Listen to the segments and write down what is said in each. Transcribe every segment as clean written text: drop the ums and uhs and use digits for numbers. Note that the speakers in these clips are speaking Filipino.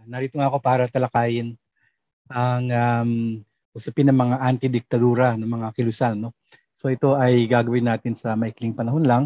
Narito nga ako para talakayin ang usapin ng mga anti-diktadura ng mga kilusan. No? So ito ay gagawin natin sa maikling panahon lang.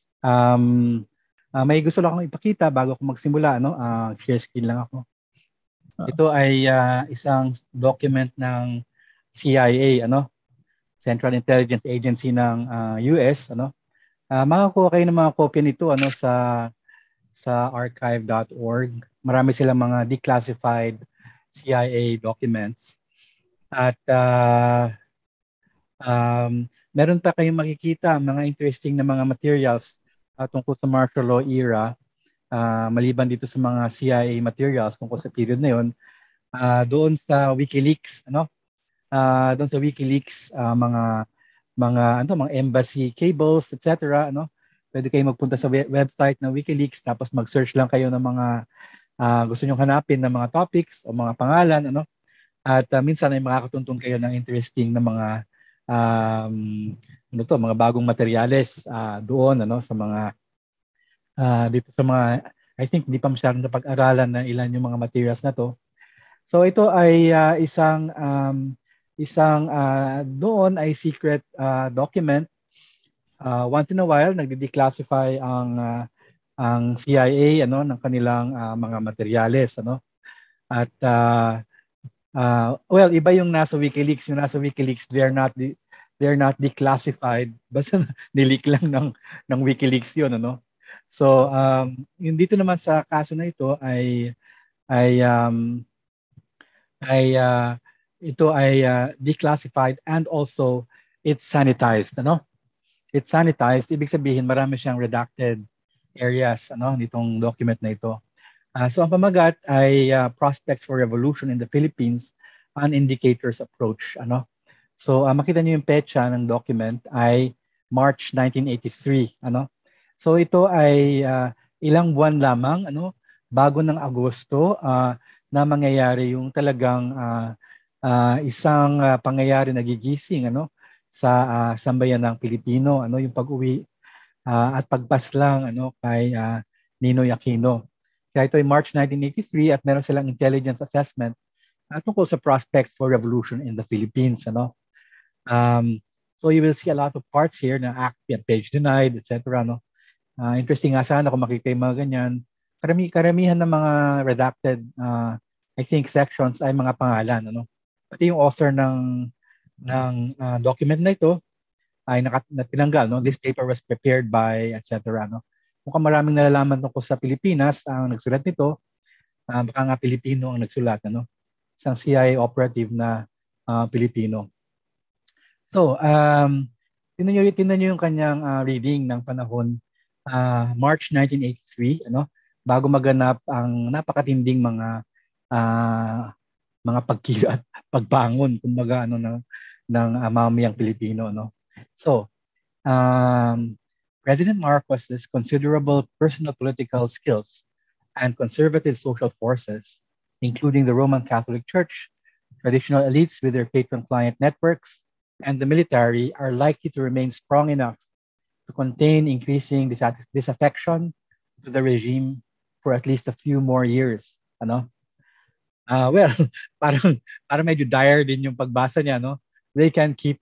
May gusto lang akong ipakita bago ako magsimula. No? Share screen lang ako. Ito ay isang document ng CIA, Central Intelligence Agency ng US. Makakuha kayo ng mga kopya nito sa archive.org. Marami silang mga declassified CIA documents. At meron pa kayong makikita mga interesting na mga materials tungkol sa martial law era. Maliban dito sa mga CIA materials tungkol sa period na yun, doon sa WikiLeaks, doon sa WikiLeaks, mga embassy cables, etc. Pwede kayong magpunta sa website ng WikiLeaks, tapos mag-search lang kayo ng mga gusto nyong hanapin ng mga topics o mga pangalan, at minsan ay makakatuntun kayo ng interesting na mga mga bagong materyales doon, sa mga dito sa mga, I think hindi pa masyadong napag-aralan na ilan yung mga materials na to. So ito ay doon ay secret document. Once in a while nagde-declassify ang CIA ng kanilang mga materyales, at well, iba yung nasa WikiLeaks. Yung nasa WikiLeaks, they're not declassified, basta nileak lang ng WikiLeaks yun, So yung dito naman sa kaso na ito ito ay declassified, and also it's sanitized, It's sanitized, ibig sabihin marami siyang redacted areas, nitong document na ito. So ang pamagat ay Prospects for Revolution in the Philippines, an Indicator's Approach, So makita niyo yung petsa ng document ay March 1983, So ito ay ilang buwan lamang, bago ng Agosto, na mangyayari yung talagang isang pangyayari na gigising, sa sambayan ng Pilipino, yung pag-uwi at pagpaslang kay Ninoy Aquino. Kaya ito ay March 1983 at meron silang intelligence assessment tungkol sa prospects for revolution in the Philippines. So you will see a lot of parts here na act, page denied, etc. Interesting nga sana kung makita yung mga ganyan. Karamihan ng mga redacted, I think, sections ay mga pangalan. Pati yung author ng document na ito ay natinanggal. This paper was prepared by, etc. Mukhang maraming nalalaman tungkol sa Pilipinas ang nagsulat nito. Baka nga Pilipino ang nagsulat, isang CIA operative na Pilipino. So, tingnan niyo yung kanyang reading ng panahon March 1983, bago maganap ang napakatinding mga pagkilat, pagbangon kumbaga ng mamamayang Pilipino, So, President Marcos's considerable personal political skills and conservative social forces, including the Roman Catholic Church, traditional elites with their patron-client networks, and the military, are likely to remain strong enough to contain increasing disaffection to the regime for at least a few more years. Well, parang medyo dire din yung pagbasa niya, They can keep,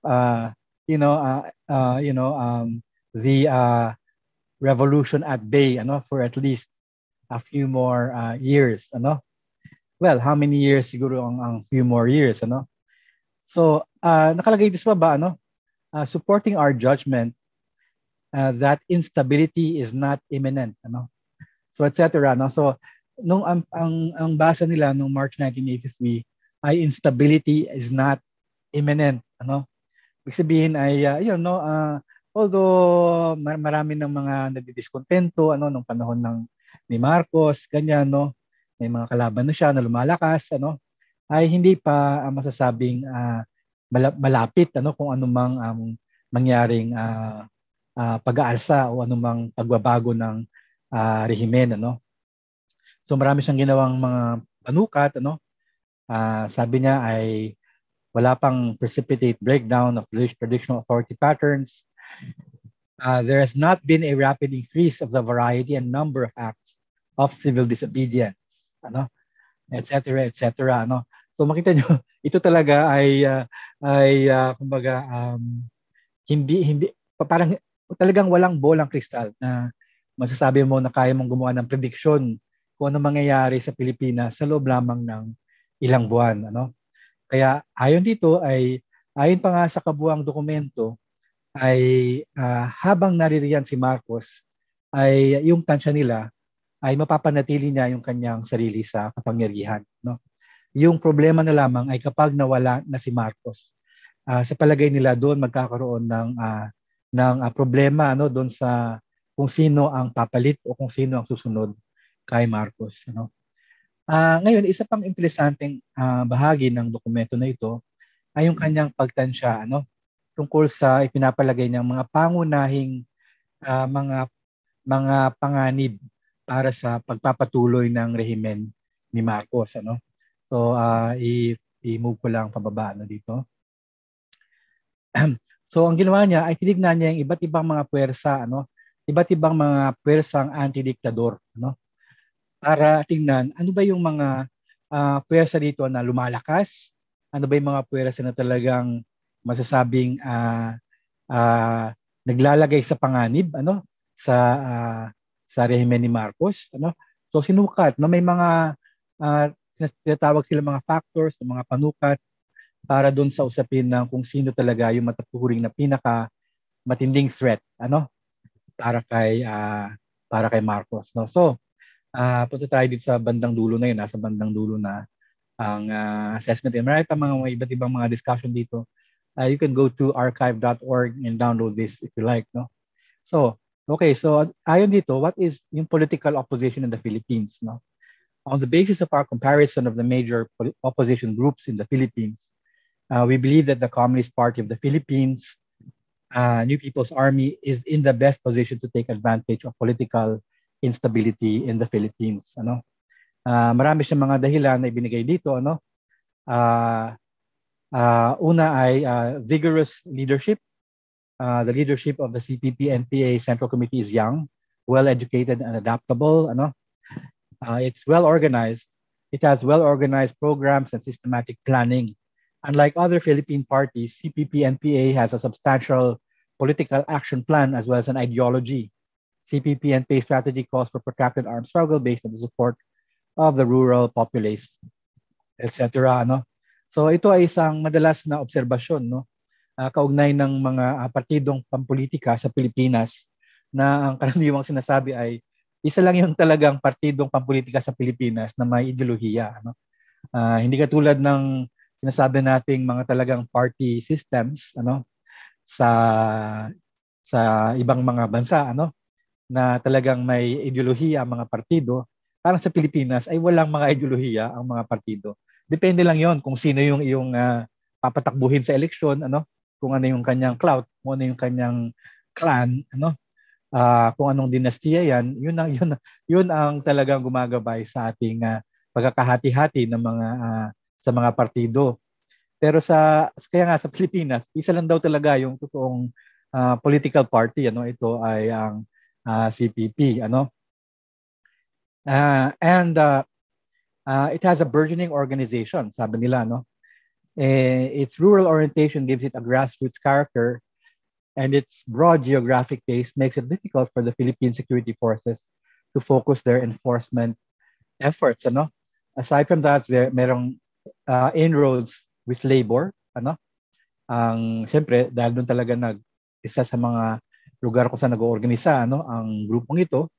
the revolution at bay, for at least a few more years, Well, how many years siguro ang few more years, So, nakalagay dito sa baba, supporting our judgment that instability is not imminent, So, etc. So, nung ang basa nila nung March 1983 ay instability is not imminent, Ibig sabihin ay although marami ng mga nagdidiscontento nung panahon ni Marcos, ganyan, may mga kalaban na siya na lumalakas, ay hindi pa masasabing malapit kung anumang mangyaring pag-aalsa o anumang pagbabago ng rehimen, So marami siyang ginawang mga panukat, sabi niya ay wala pang precipitate breakdown of traditional authority patterns. There has not been a rapid increase of the variety and number of acts of civil disobedience. etc. etc. Ano. So makita nyo, ito talaga ay kumbaga hindi parang talagang walang bolang kristal na masasabi mo na kaya mong gumawa ng prediction kung ano mangyayari sa Pilipinas sa loob lamang ng ilang buwan, ano. Kaya ayon pa nga sa kabuuang dokumento ay habang naririyan si Marcos ay yung tansya nila ay mapapanatili niya yung kanyang sarili sa kapangyarihan, no? Yung problema na lamang ay kapag nawala na si Marcos, sa palagay nila doon magkakaroon ng problema, ano, doon sa kung sino ang papalit o kung sino ang susunod kay Marcos, ano. Ngayon, isa pang interesanteng bahagi ng dokumento na ito ay yung kanyang pagtansya, ano, tungkol sa ipinapalagay niyang mga pangunahing ah, mga mga panganib para sa pagpapatuloy ng rehimen ni Marcos, ano. So i-move ko lang pababa, ano, dito. So ang ginawa niya ay tinignan niya yung iba't ibang mga puwersa, ano, iba't ibang mga puwersang anti-diktador, ano, para tingnan ano ba yung mga puwersa dito na lumalakas, ano ba yung mga puwersa na talagang masasabing naglalagay sa panganib, ano, sa sa rehimen ni Marcos, ano. So sinukat no, may mga uh, tinatawag sila mga factors, mga panukat para doon sa usapin ng kung sino talaga yung matuturing na pinaka matinding threat, ano, para kay Marcos, no. So punta tayo dito sa bandang dulo na yun, nasa bandang dulo na ang assessment. And marami pa mga iba't ibang mga discussion dito. You can go to archive.org and download this if you like, no. So okay, so ayon dito, what is yung political opposition in the Philippines, no? On the basis of our comparison of the major opposition groups in the Philippines, we believe that the Communist Party of the Philippines, New People's Army, is in the best position to take advantage of political instability in the Philippines, ano. Marami siyang mga dahilan na ibinigay dito, ano. Una ay vigorous leadership. The leadership of the CPP-NPA Central Committee is young, well-educated and adaptable, ano. It's well-organized. It has well-organized programs and systematic planning. Unlike other Philippine parties, CPP-NPA has a substantial political action plan as well as an ideology. CPP-NPA strategy calls for protracted armed struggle based on the support of the rural populace, etc. Ano? So ito ay isang madalas na obserbasyon, no? Kaugnay ng mga partidong pampolitika sa Pilipinas na ang karaniwang sinasabi ay isa lang yung talagang partidong pampolitika sa Pilipinas na may ideolohiya, ano. Hindi katulad ng sinasabi nating mga talagang party systems, ano, sa ibang mga bansa, ano, na talagang may ideolohiya ang mga partido. Parang sa Pilipinas ay walang mga ideolohiya ang mga partido. Depende lang 'yon kung sino yung iyong papatakbuhin sa eleksyon, ano, kung ano yung kanyang clout, kung ano yung kanyang clan, ano, kung anong dinastiya yan, yun ang talagang gumagabay sa ating pagkakahati-hati ng mga sa mga partido. Pero kaya nga sa Pilipinas, isa lang daw talaga yung totoong political party, ano, ito ay ang CPP, ano. And it has a burgeoning organization, sabi nila, no. Its rural orientation gives it a grassroots character, and its broad geographic base makes it difficult for the Philippine security forces to focus their enforcement efforts, ano. Aside from that, merong inroads with labor, ano. Siyempre, dahil doon talaga isa sa mga lugar kung saan nag-oorganisa, ano, ang grupong ito.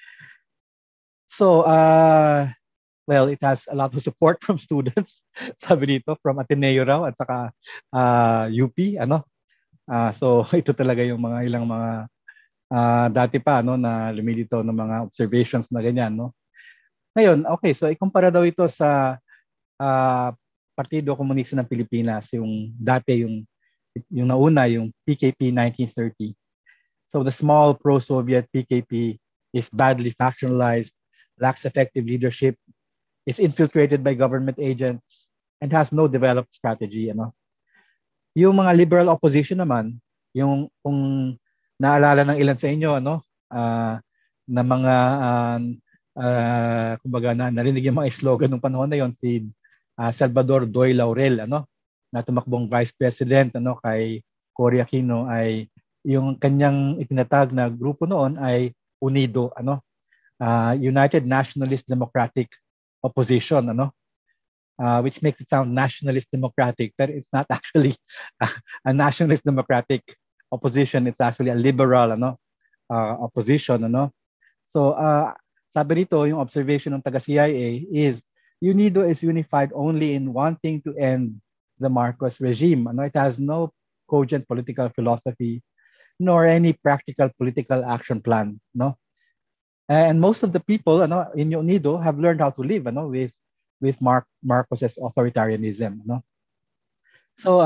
So, well, it has a lot of support from students, sabi dito, from Ateneo raw at saka UP, ano. So ito talaga yung mga ilang mga dati pa, no, na lumilitaw ng mga observations na ganyan, no. Ngayon, okay, so ikumpara daw ito sa Partido Komunista ng Pilipinas, yung dati yung nauna, yung PKP 1930. So the small pro-Soviet PKP is badly factionalized, lacks effective leadership, is infiltrated by government agents, and has no developed strategy, ano. Yung mga liberal opposition naman, yung kung naalala ng ilan sa inyo, ano, na mga kumbaga narinig yung mga slogan ng panahon na yon, si Salvador Doy Laurel, na tumakbong Vice President kay Cory Aquino, ay yung kanyang itinatag na grupo noon ay UNIDO, United Nationalist Democratic Opposition, which makes it sound nationalist democratic, but it's not actually a nationalist democratic opposition. It's actually a liberal opposition. So sabi nito, yung observation ng taga-CIA is UNIDO is unified only in wanting to end the Marcos regime. It has no cogent political philosophy nor any practical political action plan. And most of the people in UNIDO have learned how to live with Marcos's authoritarianism. So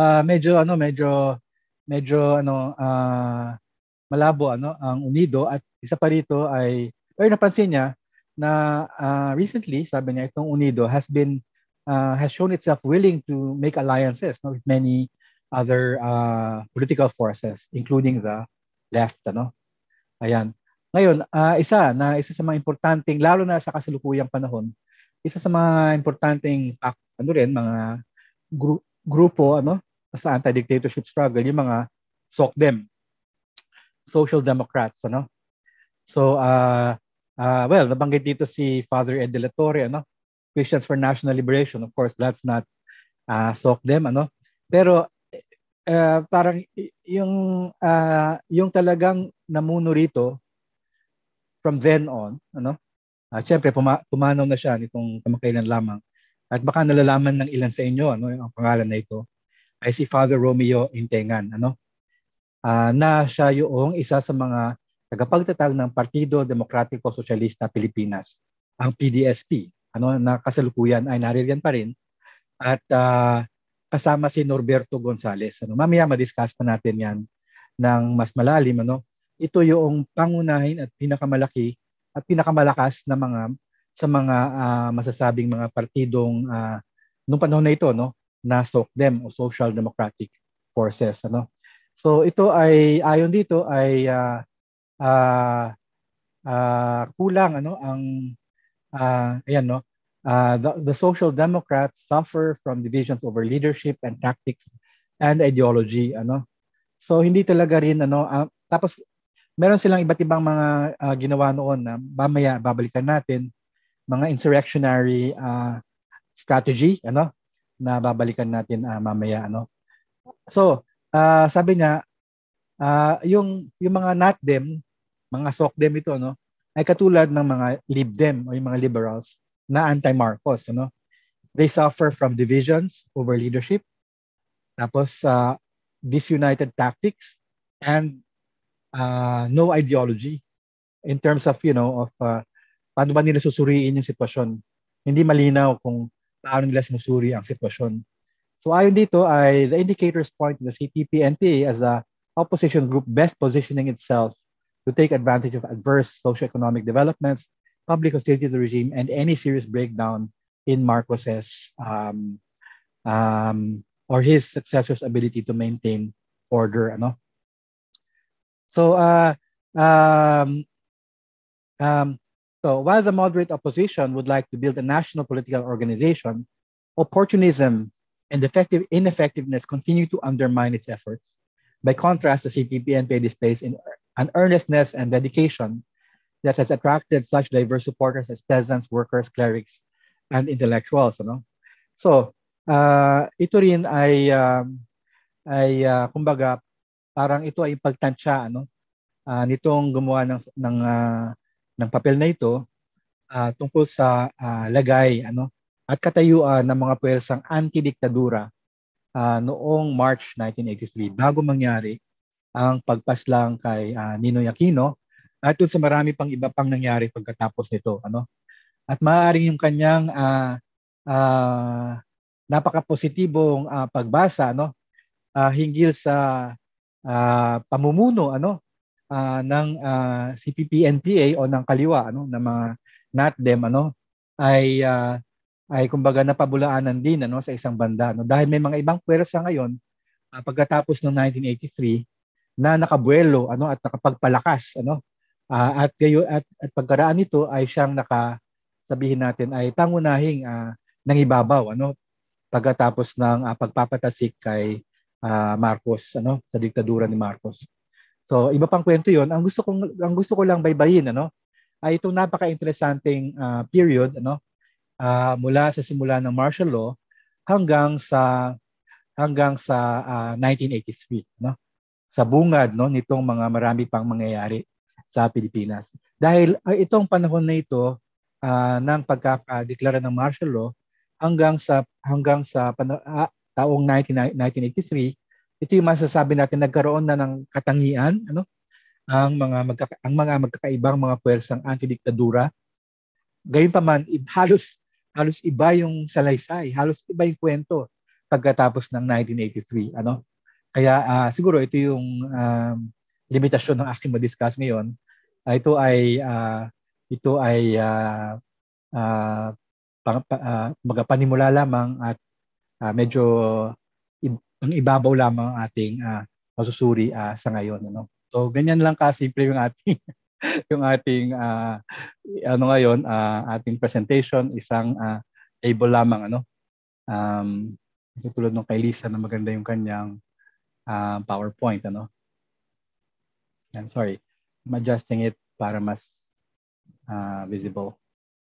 medyo malabo ang UNIDO, at isa pa rito ay napansin niya na recently, sabi niya, itong UNIDO has shown itself willing to make alliances with many other political forces, including the left. Ayan. Ngayon, isa sa mga importanteng, lalo na sa kasalukuyang panahon, isa sa mga importanteng mga grupo sa anti-dictatorship struggle, yung mga SOCDEM, Social Democrats. So well, nabanggit dito si Father Ed de la Torre, Christians for National Liberation. Of course, that's not SOCDEM, pero parang yung talagang namuno rito from then on, syempre pumanaw na siya nitong kamakailan lamang. At baka nalalaman ng ilan sa inyo ang pangalan na ito ay si Father Romeo Intengan, na siya yung isa sa mga tagapagtatag ng Partido Demokratiko Sosyalista Pilipinas, ang PDSP, na kasalukuyan ay naririyan pa rin, at kasama si Norberto Gonzales. Mamaya ma-discuss pa natin yan ng mas malalim. Ito yung pangunahin at pinakamalaki at pinakamalakas na sa mga masasabing mga partidong nung panahon na ito, na SOCDEM o Social Democratic Forces. So ito ay, ayon dito, ay kulang the Social Democrats suffer from divisions over leadership and tactics and ideology. So hindi talaga rin tapos meron silang iba't ibang mga ginawa noon na mamaya babalikan natin, mga insurrectionary strategy na babalikan natin mamaya. So sabi niya, yung mga NATDEM, mga SOCDEM ito, ay katulad ng mga LibDem o yung mga liberals na anti-Marcos. They suffer from divisions over leadership, tapos disunited tactics, and no ideology in terms of paano ba nila susuriin yung sitwasyon. Hindi malinaw kung paano nila sinusuri ang sitwasyon. So ayon dito ay the indicators point to the CPP-NPA as the opposition group best positioning itself to take advantage of adverse socioeconomic developments, public hostility to the regime, and any serious breakdown in Marcos's or his successor's ability to maintain order. So so while the moderate opposition would like to build a national political organization, opportunism and ineffectiveness continue to undermine its efforts. By contrast, the CPP-NPA displays an earnestness and dedication that has attracted such diverse supporters as peasants, workers, clerics, and intellectuals. So ito rin ay kumbaga parang ito ay pagtansya nitong gumawa ng papel na ito tungkol sa lagay at katayuan ng mga puwersang anti-diktadura noong March 1983 bago mangyari ang pagpaslang kay Ninoy Aquino at doon sa marami pang iba pang nangyari pagkatapos nito. At maaaring yung kanyang napaka-positibong pagbasa hinggil sa pamumuno ng CPP-NPA o ng kaliwa ng mga NATDEM ay kumbaga napabulaanan din sa isang banda dahil may mga ibang puwersa ngayon pagkatapos ng 1983 na nakabuelo at nakapagpalakas At pagkaraan nito ay siyang sabihin natin ay pangunahing nangibabaw pagkatapos ng pagpapatasik kay Marcos sa diktadura ni Marcos. So iba pang kwento 'yon. Ang gusto ko lang baybayin ay itong napaka-interesting period mula sa simula ng martial law hanggang sa 1983 sa bungad nitong mga marami pang mangyayari sa Pilipinas. Dahil itong panahon na ito ng pagkakadeklara ng martial law hanggang sa taong 1983, ito yung masasabi natin nagkaroon na ng katangian ang mga magkakaibang mga puwersang anti-diktadura. Gayunpaman, halos iba yung salaysay, halos iba yung kwento pagkatapos ng 1983 Kaya siguro ito yung limitasyon ng aking ma-discuss ngayon. Panimula lamang at medyo ang ibabaw lamang ang ating masusuri sa ngayon. So ganyan lang kasimple yung ating yung ating ngayon ating presentation, isang table lamang tulad ng kay Lisa na maganda yung kanyang PowerPoint I'm sorry. I'm adjusting it para mas visible.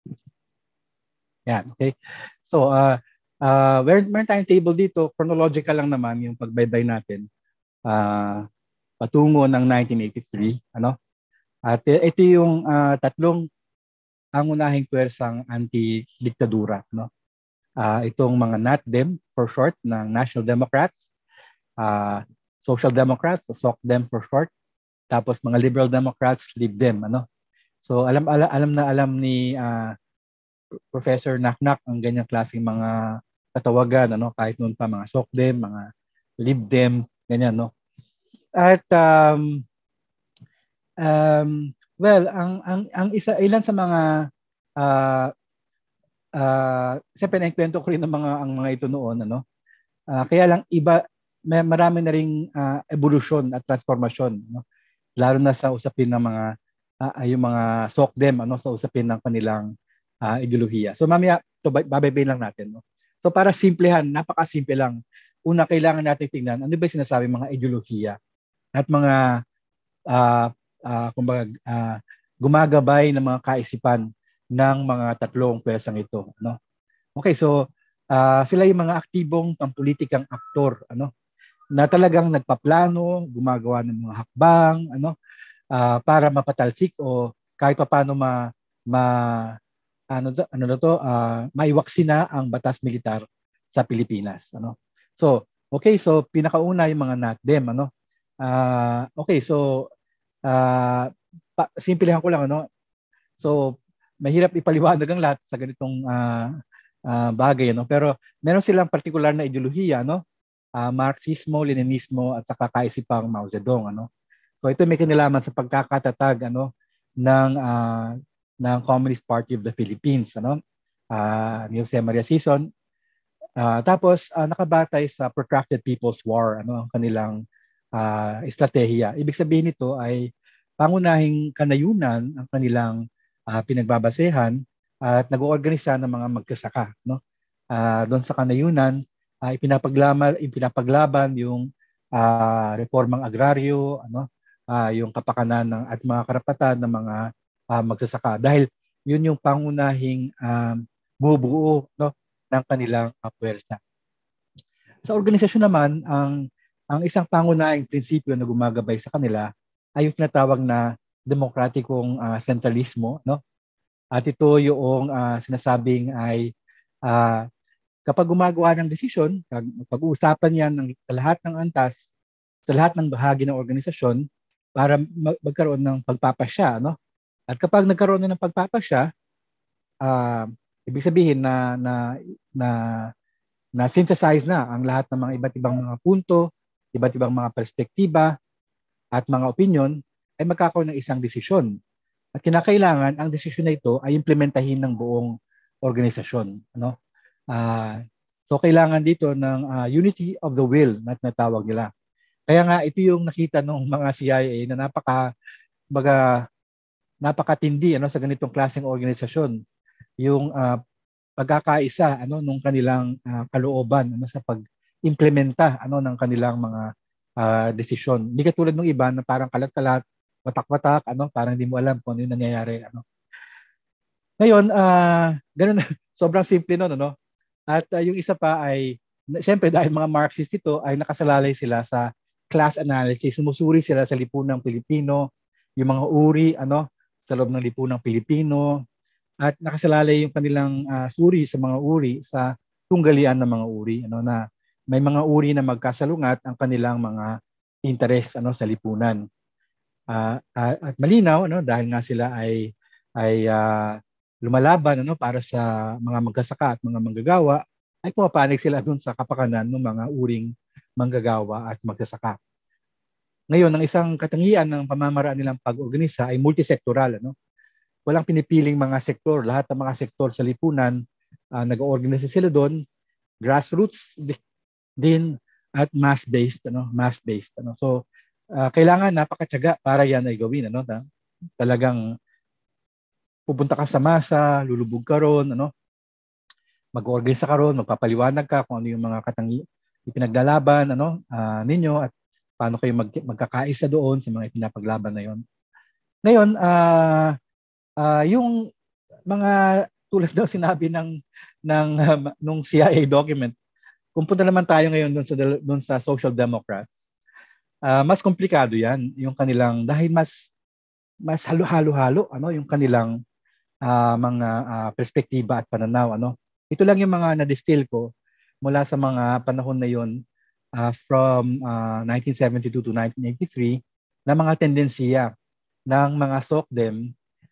Yan, okay. So meron tayong table dito, chronological lang naman yung pagbaybay natin patungo ng 1983 At ito yung tatlong pangunahing puwersang anti-diktadura itong mga NATDEM for short ng National Democrats, Social Democrats, SOCDEM for short, tapos mga Liberal Democrats, LibDem So alam ni Professor Naknak ang ganyang klaseng mga katawagan kahit noon pa mga SOCDEM, mga LibDem, ganyan At well, ang ilan sa mga siyempre naikwento ko rin ang mga ito noon kaya lang marami na ring evolusyon at transformasyon lalo na sa usapin ng mga yung mga SOCDEM sa usapin ng kanilang ideolohiya. So mamaya babaybay lang natin So para simplehan, napakasimple lang. Una, kailangan natin tingnan ano ba yung sinasabi mga ideolohiya at mga gumagabay ng mga kaisipan ng mga tatlong pwersang ito Okay, so sila yung mga aktibong pampulitikang aktor na talagang nagpaplano, gumagawa ng mga hakbang para mapatalsik o kahit paano maiwaksi na ang batas militar sa Pilipinas So okay, so pinakauna yung mga NATDEM okay, so simplehan ko lang So mahirap ipaliwanag ang lahat sa ganitong bagay pero meron silang partikular na ideolohiya Marxismo, Leninismo at saka kaisipang Mao Zedong So ito may kinalaman sa pagkakatatag ng Communist Party of the Philippines ni Jose Maria Sison. Tapos nakabatay sa protracted People's War ang kanilang estratehiya. Ibig sabihin nito ay pangunahing kanayunan ang kanilang pinagbabasehan at nag-oorganisa ng mga magsasaka doon sa kanayunan ipinapaglaban yung reformang agraryo yung kapakanan at mga karapatan ng mga magsasaka dahil yun yung pangunahing bubuo ng kanilang puwersa. Sa organisasyon naman ang isang pangunahing prinsipyo na gumagabay sa kanila ay yung tinatawag na demokratikong sentralismo At ito yung sinasabing ay kapag gumagawa ng desisyon, pag-uusapan yan sa lahat ng antas, sa lahat ng bahagi ng organisasyon para magkaroon ng pagpapasya. At kapag nagkaroon na ng pagpapasya, ibig sabihin na synthesize na ang lahat ng mga iba't ibang mga punto, iba't ibang mga perspektiba at mga opinion ay magkakaroon ng isang desisyon. At kinakailangan ang desisyon na ito ay implementahin ng buong organisasyon. So kailangan dito ng unity of the will na tinatawag nila. Kaya nga ito yung nakita ng mga CIA na napakatindi sa ganitong klaseng organisasyon yung pagkakaisa nung kanilang kalooban sa pag-implementa ng kanilang mga desisyon. Hindi katulad ng iba na parang kalat-kalat, watak-watak, parang hindi mo alam kung ano yung nangyayari. Ngayon, ganun, sobrang simple nun, At yung isa pa ay, siyempre dahil mga Marxist ito, ay nakasalalay sila sa class analysis. Sumusuri sila sa lipunang Pilipino, yung mga uri, sa loob ng lipunang Pilipino, at nakasalalay yung kanilang suri sa mga uri sa tunggalian ng mga uri, na may mga uri na magkasalungat ang kanilang mga interes sa lipunan. At malinaw dahil nga sila ay lumalaban para sa mga magsasaka at mga manggagawa, ay pumapanig sila dun sa kapakanan ng mga uring manggagawa at magsasaka. Ngayon, ang isang katangian ng pamamaraan nilang pag-organisa ay multisektoral. Walang pinipiling mga sektor. Lahat ng mga sektor sa lipunan, nag-organisa sila doon, grassroots din at mass-based. Mass-based. So, kailangan napakatyaga para yan ay gawin. Talagang pupunta ka sa masa, lulubog ka ron, mag-organisa ka ron, magpapaliwanag ka kung ano yung mga ipinaglalaban ninyo at paano kayo magkakaisa doon sa mga ipinapaglaban na yon. Ngayon, yung mga tulad daw sinabi nung CIA document, kung punta naman tayo ngayon doon sa Social Democrats, mas komplikado yan yung kanilang, dahil mas halo-halo yung kanilang mga perspektiba at pananaw. Ito lang yung mga na-distill ko mula sa mga panahon na yon from 1972 to 1983 na mga tendensiya ng mga SOCDEM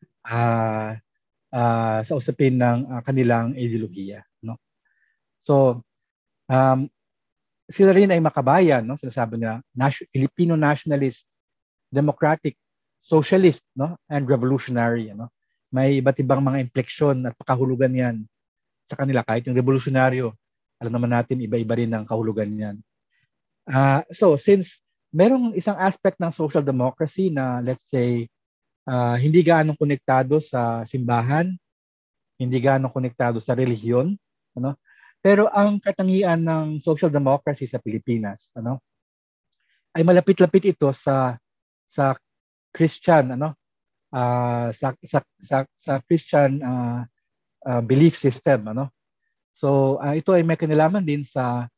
sa usapin ng kanilang ideolohiya. So, sila rin ay makabayan, sinasabi nila, Filipino nationalist, democratic, socialist, and revolutionary. May iba't ibang mga impleksyon at pakahulugan yan sa kanila. Kahit yung revolusyonaryo, alam naman natin, iba-iba rin ang kahulugan yan. So, since merong isang aspect ng social democracy na, let's say, hindi gaano konektado sa simbahan, hindi gaano konektado sa relihiyon, pero ang katangian ng social democracy sa Pilipinas, ay malapit-lapit ito sa Christian, sa Christian belief system, So ito ay may kinalaman din sa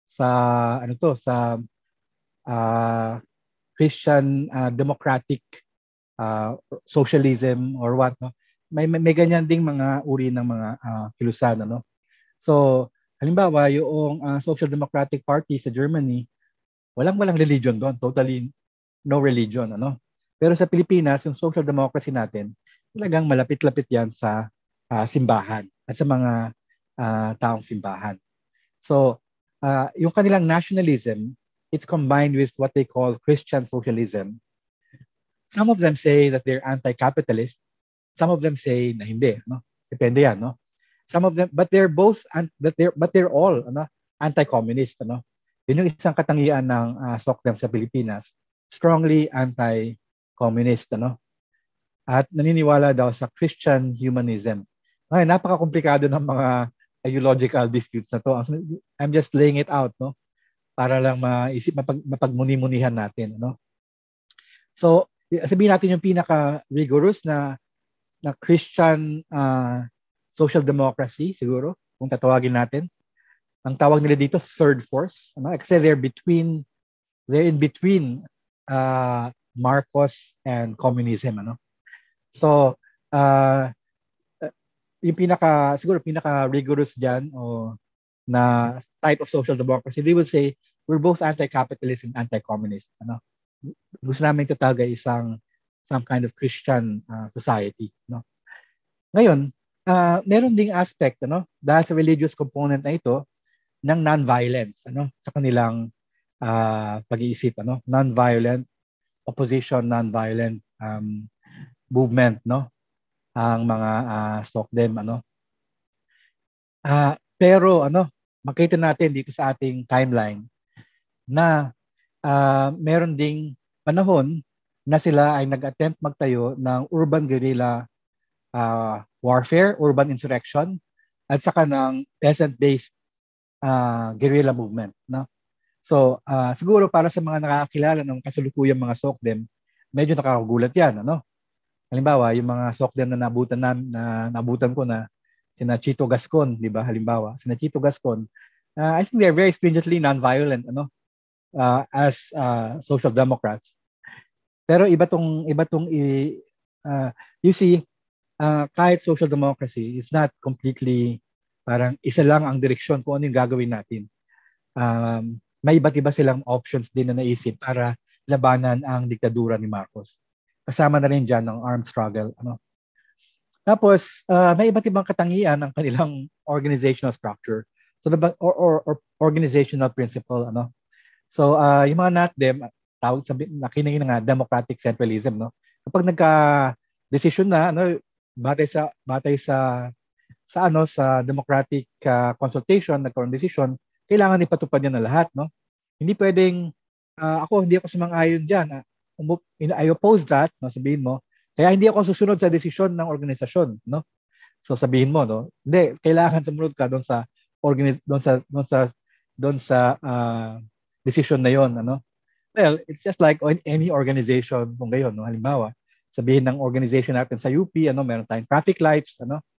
Christian democratic socialism or what, may ganyan ding mga uri ng mga kilusan, So halimbawa yung Social Democratic Party sa Germany, walang religion doon, totally no religion, Pero sa Pilipinas, yung social democracy natin, talagang malapit-lapit yan sa simbahan at sa mga taong simbahan. So, yung kanilang nationalism, it's combined with what they call Christian socialism. Some of them say that they're anti-capitalist. Some of them say na hindi, Depende yan, Some of them, but they're all anti-communist, Yun yung isang katangian ng SOCDEM sa Pilipinas, strongly anti-communist, At naniniwala daw sa Christian humanism. Ay, napaka-komplikado ng mga ideological disputes na to. I'm just laying it out, Para lang mapagmuni-munihan natin, So, sabihin natin yung pinaka-rigorous na Christian social democracy, siguro, kung tatawagin natin. Ang tawag nila dito, third force. Kasi they're in between Marcos and communism. So, yung siguro pinaka-rigorous dyan na type of social democracy, they would say, we're both anti-capitalist and anti-communist. Gusto namin tatagay some kind of Christian society. Ngayon, meron ding aspect, dahil sa religious component na ito, ng non-violence, sa kanilang pag-iisip, non-violent opposition, non-violent movement, ang mga SOCDEM, pero makita natin dito sa ating timeline na meron ding panahon na sila ay nag-attempt magtayo ng urban guerrilla warfare, urban insurrection, at saka ng peasant-based guerrilla movement. No? So, siguro para sa mga nakakakilala ng kasalukuyang mga SOCDEM, medyo nakakagulat yan. Ano? Halimbawa, yung mga SOCDEM na nabutan ko na sina Chito Gascon, di ba? Halimbawa, sina Chito Gascon, I think they're very stringently non-violent as social democrats. Pero you see, kahit social democracy is not completely parang isa lang ang direksyon kung ano yung gagawin natin. May iba't iba silang options din na naisip para labanan ang diktadura ni Marcos. Kasama na rin dyan ng armed struggle. Ano? Tapos, may iba't ibang katangian ng kanilang organizational structure. So, or organizational principle. Ano? So, yung mga NATDEM, nakinig na nga, democratic centralism. No? Kapag nagka-decision na, batay sa democratic consultation, nagkaroon decision, kailangan ipatupad niya na lahat, no? Hindi pwedeng hindi ako sumang-ayon diyan. I oppose that, no, sabihin mo. Kaya hindi ako susunod sa desisyon ng organisasyon, no? So sabihin mo, no? Hindi, kailangan sumunod ka doon sa decision na 'yon, ano? Well, it's just like any organization kung gayon, no? Halimbawa, sabihin ng organization natin sa UP, meron tayong traffic lights,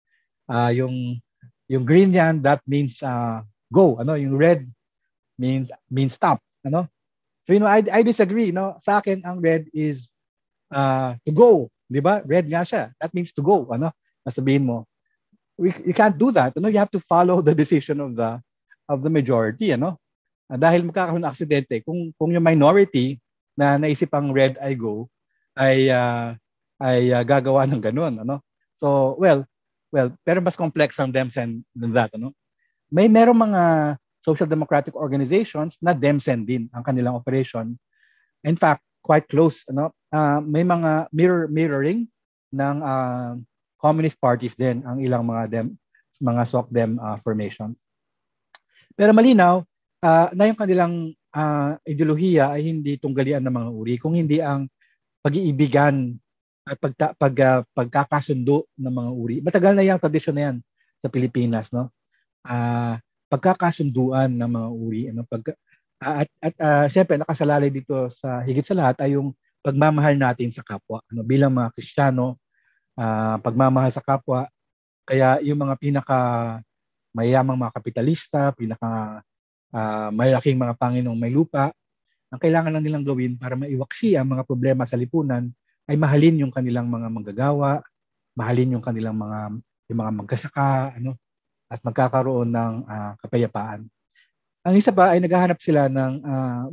yung green yan, that means go, yung red means stop, So I disagree, Sa akin ang red is to go, 'di ba? Red nga siya. That means to go, Sabihin mo. You can't do that, You have to follow the decision of the majority, dahil magkakaroon ng aksidente kung yung minority na naisip ang red ay go ay gagawa ng ganun, So, pero mas complex ang DEMSEN than that, merong mga social democratic organizations na DEMSEN din ang kanilang operation. In fact, quite close, may mga mirroring ng communist parties din ang ilang mga SOCDEM formations. Pero malinaw na yung kanilang ideolohiya ay hindi tunggalian ng mga uri, kung hindi ang pag-iibigan at pagkakasundo ng mga uri. Matagal na yung tradisyon na yan sa Pilipinas, pagkakasunduan ng mga uri, syempre nakasalalay dito sa higit sa lahat ay yung pagmamahal natin sa kapwa, bilang mga Kristiyano, pagmamahal sa kapwa. Kaya yung mga pinaka mayayamang mga kapitalista, pinaka malaking mga Panginoong may lupa, ang kailangan lang nilang gawin para maiwaksi ang mga problema sa lipunan ay mahalin yung kanilang mga manggagawa, mahalin yung kanilang mga magkasaka, at magkakaroon ng kapayapaan. Ang isa pa ay naghahanap sila ng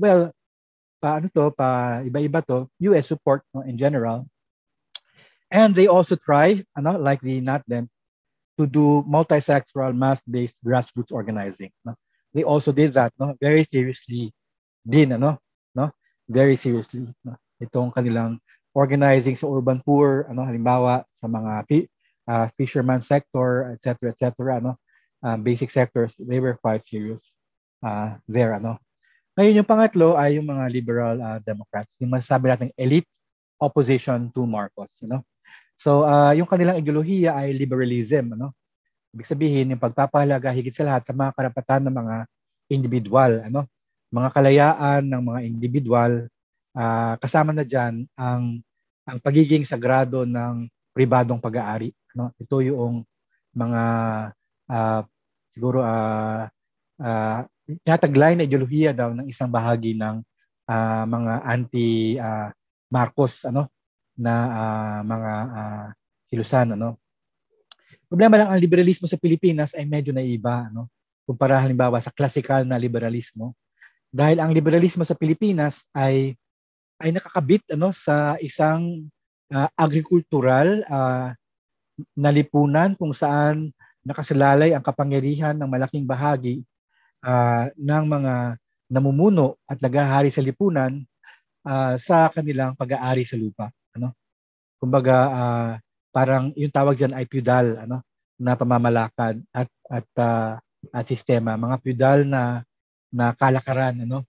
iba-iba to, US support, in general. And they also try, like the NATDEM, to do multi-sectoral mass-based grassroots organizing. They also did that, very seriously din, very seriously. Itong kanilang organizing sa urban poor, halimbawa sa mga fisherman sector, etc., basic sectors, they were quite serious there, Ngayon, yung pangatlo ay yung mga liberal Democrats, yung masasabi natin elite opposition to Marcos, So, yung kanilang ideolohiya ay liberalism, Ibig sabihin, yung pagpapahalaga higit sa lahat sa mga karapatan ng mga individual, mga kalayaan ng mga individual, kasama na diyan ang pagiging sagrado ng pribadong pag-aari, Ito yung mga siguro tinataglay na ideolohiya daw ng isang bahagi ng mga anti Marcos na mga kilusan, Problema lang, ang liberalismo sa Pilipinas ay medyo naiiba, kumpara halimbawa sa classical na liberalismo, dahil ang liberalismo sa Pilipinas ay nakakabit sa isang agricultural na lipunan kung saan nakasalalay ang kapangyarihan ng malaking bahagi ng mga namumuno at naghahari sa lipunan sa kanilang pag-aari sa lupa, Kumbaga parang yung tawag diyan ay feudal, na pamamalakad at sistema, mga feudal na kalakaran,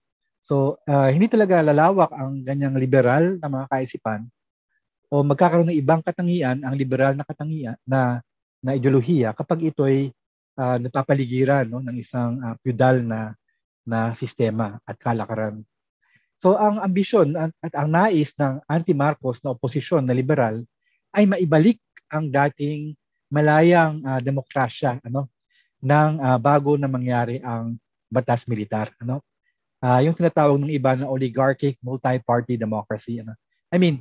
So, hindi talaga lalawak ang ganyang liberal na mga kaisipan o magkakaroon ng ibang katangian ang liberal na katangian na ideolohiya kapag ito'y napapaligiran, no, ng isang feudal na sistema at kalakaran. So ang ambisyon at ang nais ng anti-Marcos na oposisyon na liberal ay maibalik ang dating malayang demokrasya, ano, ng bago na mangyari ang batas militar, ano. Yung tinatawag ng iba na oligarchic multi-party democracy, ano. I mean,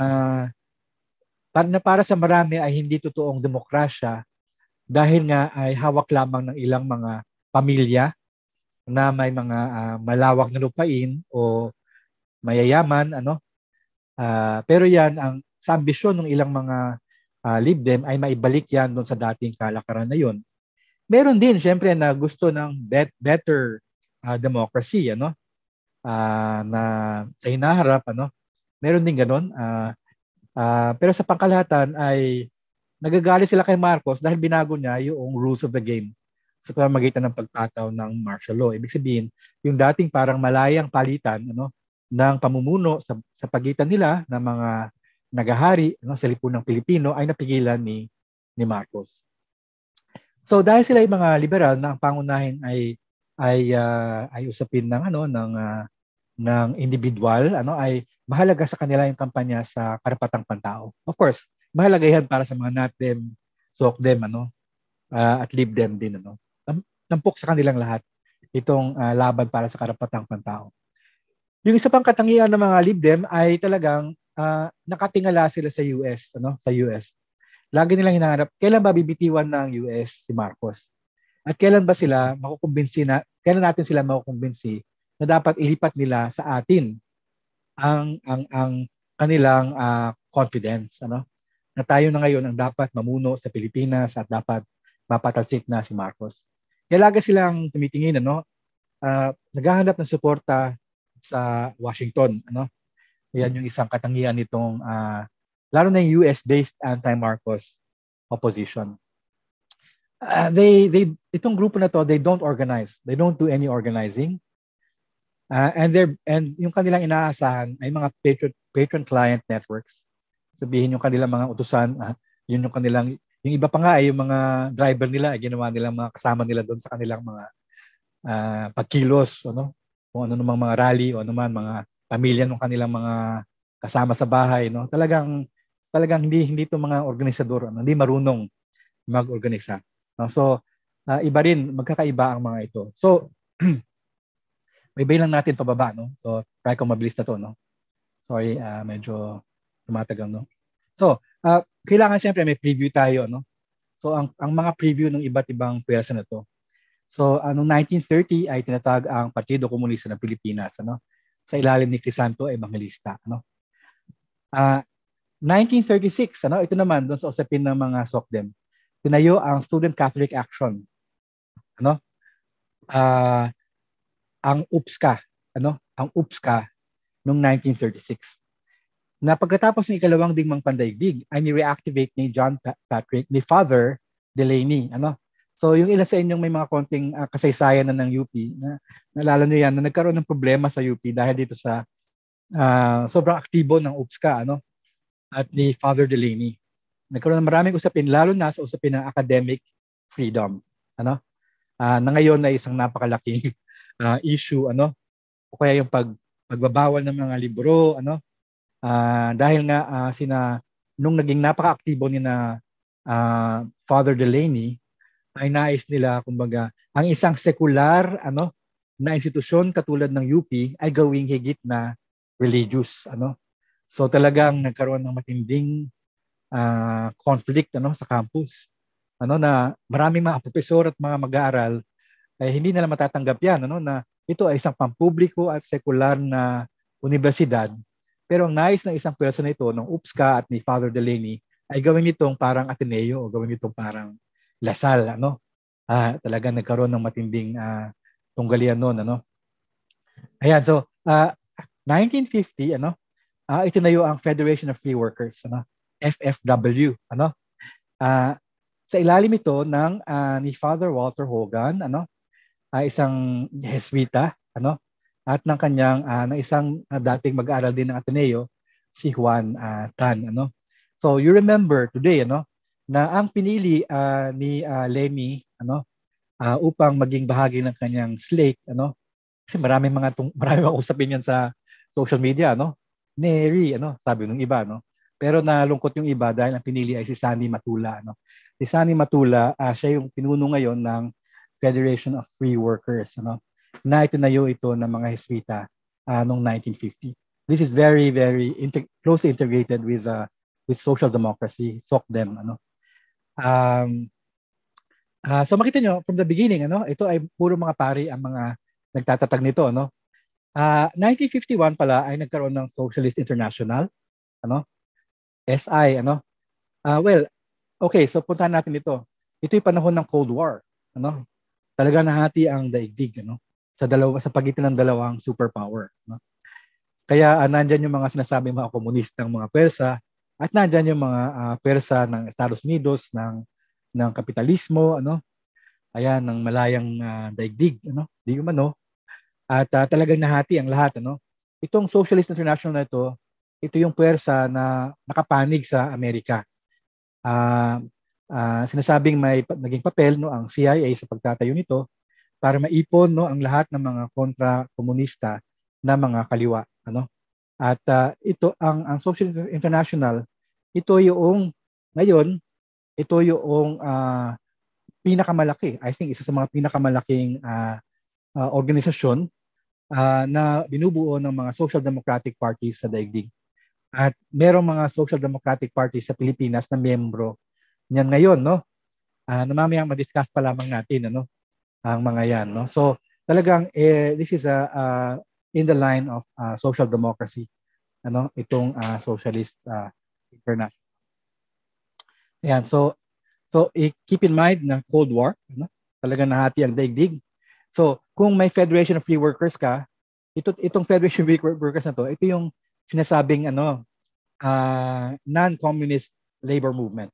para sa marami ay hindi totoong demokrasya dahil nga ay hawak lamang ng ilang mga pamilya na may mga malawak na lupain o mayayaman, ano. Pero yan ang sa ambisyon ng ilang mga libdem ay maibalik yan doon sa dating kalakaran na yun. Meron din syempre na gusto ng better democracy, ano, na sa hinaharap, ano. Meron din ganun. Pero sa pangkalahatan ay nagagalit sila kay Marcos dahil binago niya yung rules of the game sa pamamagitan ng pagpataw ng martial law. Ibig sabihin, yung dating parang malayang palitan, ano, ng pamumuno sa pagitan nila ng mga nagahari, ano, sa lipunang Pilipino ay napigilan ni Marcos. So dahil sila ay mga liberal na ang pangunahin ay usapin ng ng individual, ano, ay mahalaga sa kanila yung kampanya sa karapatang pantao. Of course, mahalaga yan para sa mga NATDEM, SOCDEM, ano, at LIBDEM din, ano. Tampok sa kanilang lahat itong laban para sa karapatang pantao. Yung isa pang katangian ng mga LIBDEM ay talagang nakatingala sila sa US, ano, sa US. Lagi nilang hinahanap, kailan ba bibitiwan ng US si Marcos? At kailan kailan natin sila makukumbinsi na dapat ilipat nila sa atin ang kanilang confidence, ano? Na tayo na ngayon ang dapat mamuno sa Pilipinas at dapat mapatalsik na si Marcos. Kaya lagi silang tumitingin, ano? Naghahanap ng suporta sa Washington, ano? Yan yung isang katangian nitong lalo na yung US-based anti-Marcos opposition. Itong grupo na to, they don't organize. They don't do any organizing. And yung kanilang inaasahan ay mga patron client networks. Sabihin yung kanilang mga utusan, yun yung iba pa nga ay yung mga driver nila, ginawa nilang mga kasama nila doon sa kanilang mga pagkilos, ano, kung ano namang mga rally o ano man, mga pamilya ng kanilang mga kasama sa bahay, no. Talagang hindi to mga organisador, ano, hindi marunong mag-organisa. No? So iba rin, magkakaiba ang mga ito. So may lang natin pababa, no. So try ko mabilis na to, no. Sorry, medyo tumatagal, no. So kailangan siyempre may preview tayo, no. So ang mga preview ng iba't ibang pwersa na to. So noong 1930 ay tinatag ang Partido Komunista ng Pilipinas, ano, sa ilalim ni Crisanto Evangelista, ano. 1936, ano, ito naman doon sa usapin ng mga SOCDEM. Tinayo ang Student Catholic Action, ano. Ang UPSCA, ano, ang UPSCA noong 1936. Na pagkatapos ng ikalawang digmang pandaigdig ay ni-reactivate ni John Patrick, ni Father Delaney, ano. So yung ilan sa inyong may mga konting kasaysayan na ng UP, na naalala nyo yan, na nagkaroon ng problema sa UP dahil dito sa sobrang aktibo ng UPSCA, ano, at ni Father Delaney. Nagkaroon ng maraming usapin, lalo na sa usapin ng academic freedom, ano, na ngayon ay isang napakalaking issue, ano, o kaya yung pagbabawal ng mga libro, ano, dahil nga nung naging napaka-aktibo ni na Father Delaney, ay nais nila, kumbaga, ang isang sekular, ano, na institusyon katulad ng UP ay gawing higit na religious, ano. So talagang nagkaroon ng matinding conflict, ano, sa campus, ano, na maraming mga profesor at mga mag-aaral ay hindi nila matatanggap yan, ano, na ito ay isang pampubliko at sekular na universidad. Pero ang nais ng isang person na ito, ng UPSCA at ni Father Delaney, ay gawin itong parang Ateneo o gawin itong parang Lasal, ano. Talaga nagkaroon ng matinding tunggalian noon, ano. Ayan, so 1950, ano, itinayo ang Federation of Free Workers, ano, FFW, ano. Sa ilalim ito ng ni Father Walter Hogan, ano, isang Jesuita, ano, at ng kanyang ng isang dating mag-aaral din ng Ateneo, si Juan Tan, ano. So you remember today, ano, na ang pinili ni Lemmy, ano, upang maging bahagi ng kanyang slate, ano, kasi maraming mga usapin yan sa social media, no? Neri, ano, sabi ng iba, no? Pero nalungkot yung iba dahil ang pinili ay si Sunny Matula, no? Si Sunny Matula, siya yung pinuno ngayon ng Federation of Free Workers, ano? Na itinayo ito ng mga Heswita noong 1950. This is very, very closely integrated with social democracy, SOCDEM, ano? Um, so makita nyo, from the beginning, ano, ito ay puro mga pari ang mga nagtatatag nito, no? 1951 pala ay nagkaroon ng Socialist International, ano? SI, ano? Well, okay, so puntahan natin ito. Ito yung panahon ng Cold War, ano? Talaga nahati ang daigdig, ano? Sa pagitan ng dalawang superpower, no? Kaya nandyan yung mga sinasabi mga komunistang mga pwersa at nandyan yung mga pwersa ng Estados Unidos ng kapitalismo, ano? Ayan, ng malayang daigdig, ano? Di umano. At talagang nahati ang lahat, ano? Itong Socialist International na ito yung puwersa na nakapanig sa Amerika. Sinasabing may naging papel, no, ang CIA sa pagtatayo nito para maipon, no, ang lahat ng mga kontra-komunista na mga kaliwa, ano? At ito ang Socialist International, ito yung ngayon, ito yung pinakamalaki, I think isa sa mga pinakamalaking organisasyon na binubuo ng mga social democratic parties sa daigdig. At merong mga social democratic parties sa Pilipinas na miyembro niyan ngayon, no? Na mamayang ma-discuss pa lamang natin, ano, ang mga yan, no? So, talagang this is in the line of social democracy, ano, itong socialist international. Ayan, so keep in mind na Cold War, ano? Talagang nahati ang daigdig. So, kung may Federation of Free Workers ka, itong Federation of Free Workers na to, ito yung sinasabing non-communist labor movement.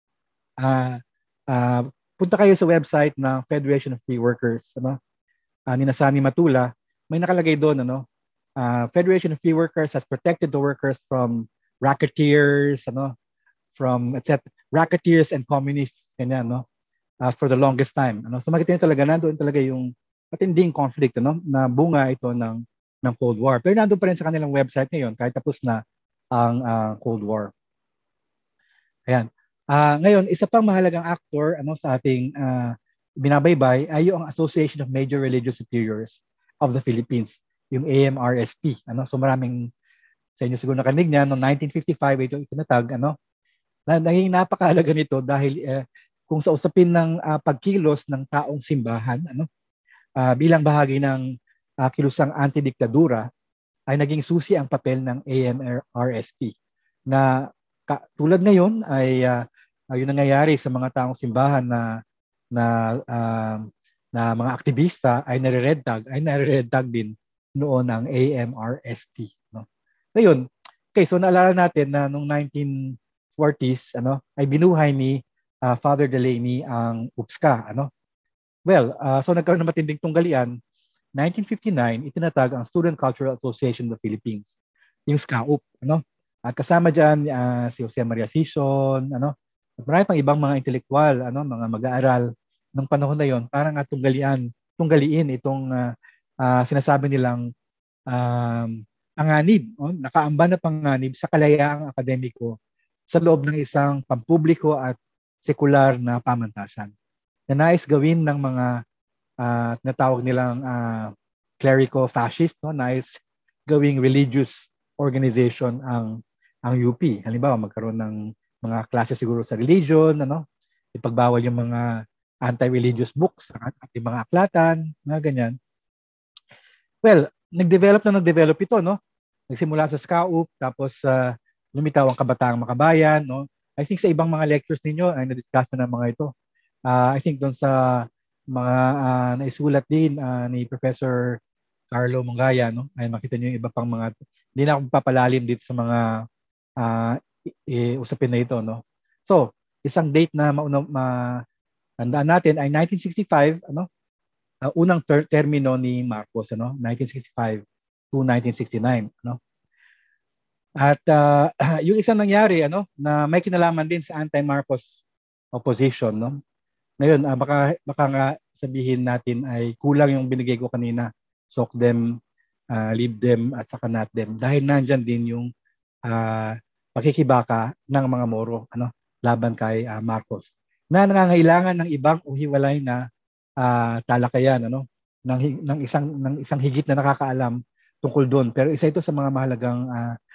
Punta kayo sa website ng Federation of Free Workers, ano? Ni Sunny Matula, may nakalagay doon, ano? Federation of Free Workers has protected the workers from racketeers, ano? From racketeers and communists, ganyan, no? For the longest time, ano? So makita niyo talaga nandoon talaga yung matinding conflict, ano, na bunga ito ng Cold War. Pero nandoon pa rin sa kanilang website ngayon kahit tapos na ang Cold War. Ayan. Ngayon, isa pang mahalagang actor, ano, sa ating binabaybay ay yung Association of Major Religious Superiors of the Philippines, yung AMRSP, ano. So maraming sa inyo siguro nakarinig niyan noong 1955 ito itinatag, ano. Naging napakahalaga nito dahil kung sa usapin ng pagkilos ng taong simbahan, ano, bilang bahagi ng kilusang anti-diktadura, ay naging susi ang papel ng AMRSP na tulad ngayon ay yung nangyayari sa mga taong simbahan na mga aktivista ay nare-red tag din noon ang AMRSP, no. Ngayon, okay, so naalala natin na noong 1940s, ano, ay binuhay ni Father Delaney ang UPSCA, ano. Well, so nagkaroon ng matinding tunggalian. 1959, itinatag ang Student Cultural Association of the Philippines, yung SCAUP, ano. At kasama diyan si Jose Maria Sison, ano. At marami pang ibang mga intelektual, ano, mga mag-aaral ng panahon na yon para nga tunggaliin itong sinasabi nilang panganib, nakaamba na panganib sa kalayaang akademiko sa loob ng isang pampubliko at sekular na pamantasan na nais gawin ng mga tinatawag nilang clerico-fascist, no? Nais gawing religious organization ang UP. Halimbawa, magkaroon ng mga klase siguro sa religion, ano? Ipagbawal yung mga anti-religious books at yung mga aklatan, mga ganyan. Well, nag-develop ito, no? Nagsimula sa SCAUP, tapos lumitaw ang Kabataang Makabayan, no? I think sa ibang mga lectures ninyo ay na-discuss na ng mga ito. I think doon sa mga naisulat din ni Professor Carlo Mongaya, no? Ay makita niyo yung iba pang mga, hindi na ako papalalim dito sa mga usapin na ito, no? So, isang date na tandaan natin ay 1965, ano? unang termino ni Marcos, 1965 to 1969, At yung isang nangyari, na may kinalaman din sa anti-Marcos opposition, Ngayon, baka nga sabihin natin ay kulang yung binigay ko kanina, SOCDEM, LIBDEM at saka NATDEM, dahil nandyan din yung pakikibaka ng mga Moro, laban kay Marcos, na nangangailangan ng ibang uhiwalay na talakayan, ng isang higit na nakakaalam tungkol doon. Pero isa ito sa mga mahalagang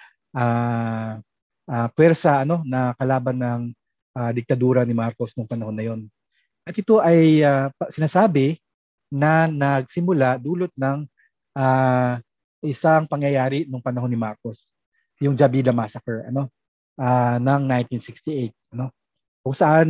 pwersa, na kalaban ng diktadura ni Marcos noong panahon na yon. At ito ay sinasabi na nagsimula dulot ng isang pangyayari noong panahon ni Marcos, yung Jabida Massacre, ng 1968, kung saan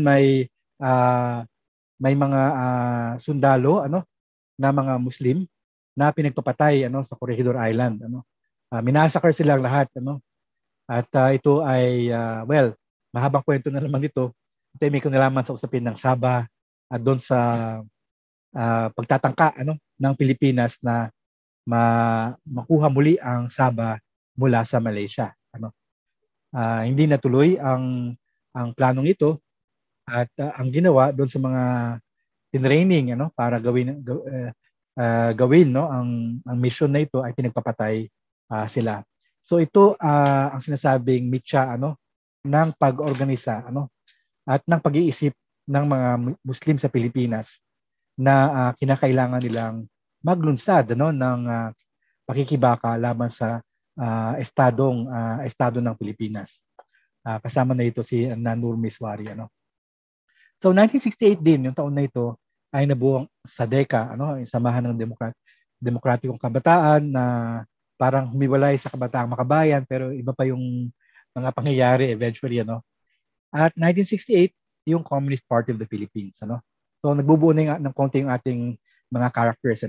may mga sundalo, na mga Muslim na pinagpapatay, sa Corregidor Island, minasakar silang lahat, At ito ay mahabang kwento na naman ito. Ito ay may kinalaman sa usapin ng Sabah at doon sa pagtatangka, ng Pilipinas na makuha muli ang Sabah mula sa Malaysia, Hindi natuloy ang planong ito, at ang ginawa doon sa mga tinraining, para gawin, ang mission na ito ay pinagpapatay sila. So ito ang sinasabing mitya, ng pag-organisa, at ng pag-iisip ng mga Muslim sa Pilipinas na kinakailangan nilang maglunsad, ng pakikibaka laban sa estado ng Pilipinas. Kasama na ito si Nur Miswari, So 1968 din, yung taon na ito, ay nabuo sa DECA, yung samahan ng demokratikong kabataan na parang humiwalay sa kabataang makabayan, pero iba pa yung mga pangyayari eventually, At 1968, yung Communist Party of the Philippines, So nagbubuo na ng konti yung ating mga characters,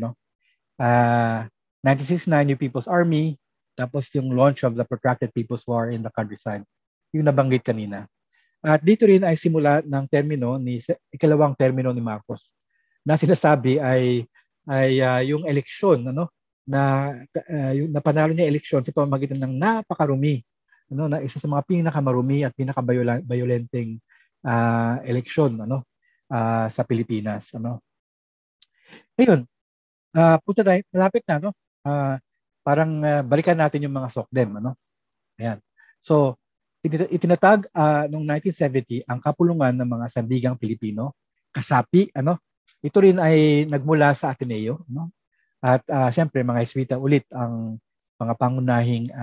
1969, yung People's Army, tapos yung launch of the protracted People's War in the countryside, yung nabanggit kanina. At dito rin ay simula ng ikalawang termino ni Marcos, na sinasabi ay yung eleksyon, yung napanalo niya eleksyon sa pamamagitan ng napakarumi, na isa sa mga pinakamarumi at pinakabayolenteng eleksyon, sa Pilipinas, Ngayon, punta tayo, malapit na, parang balikan natin yung mga SOCDEM, Ayan. So, itinatag noong 1970 ang kapulungan ng mga sandigang Pilipino, kasapi, Ito rin ay nagmula sa Ateneo, At syempre mga Jesuita ulit ang mga pangunahing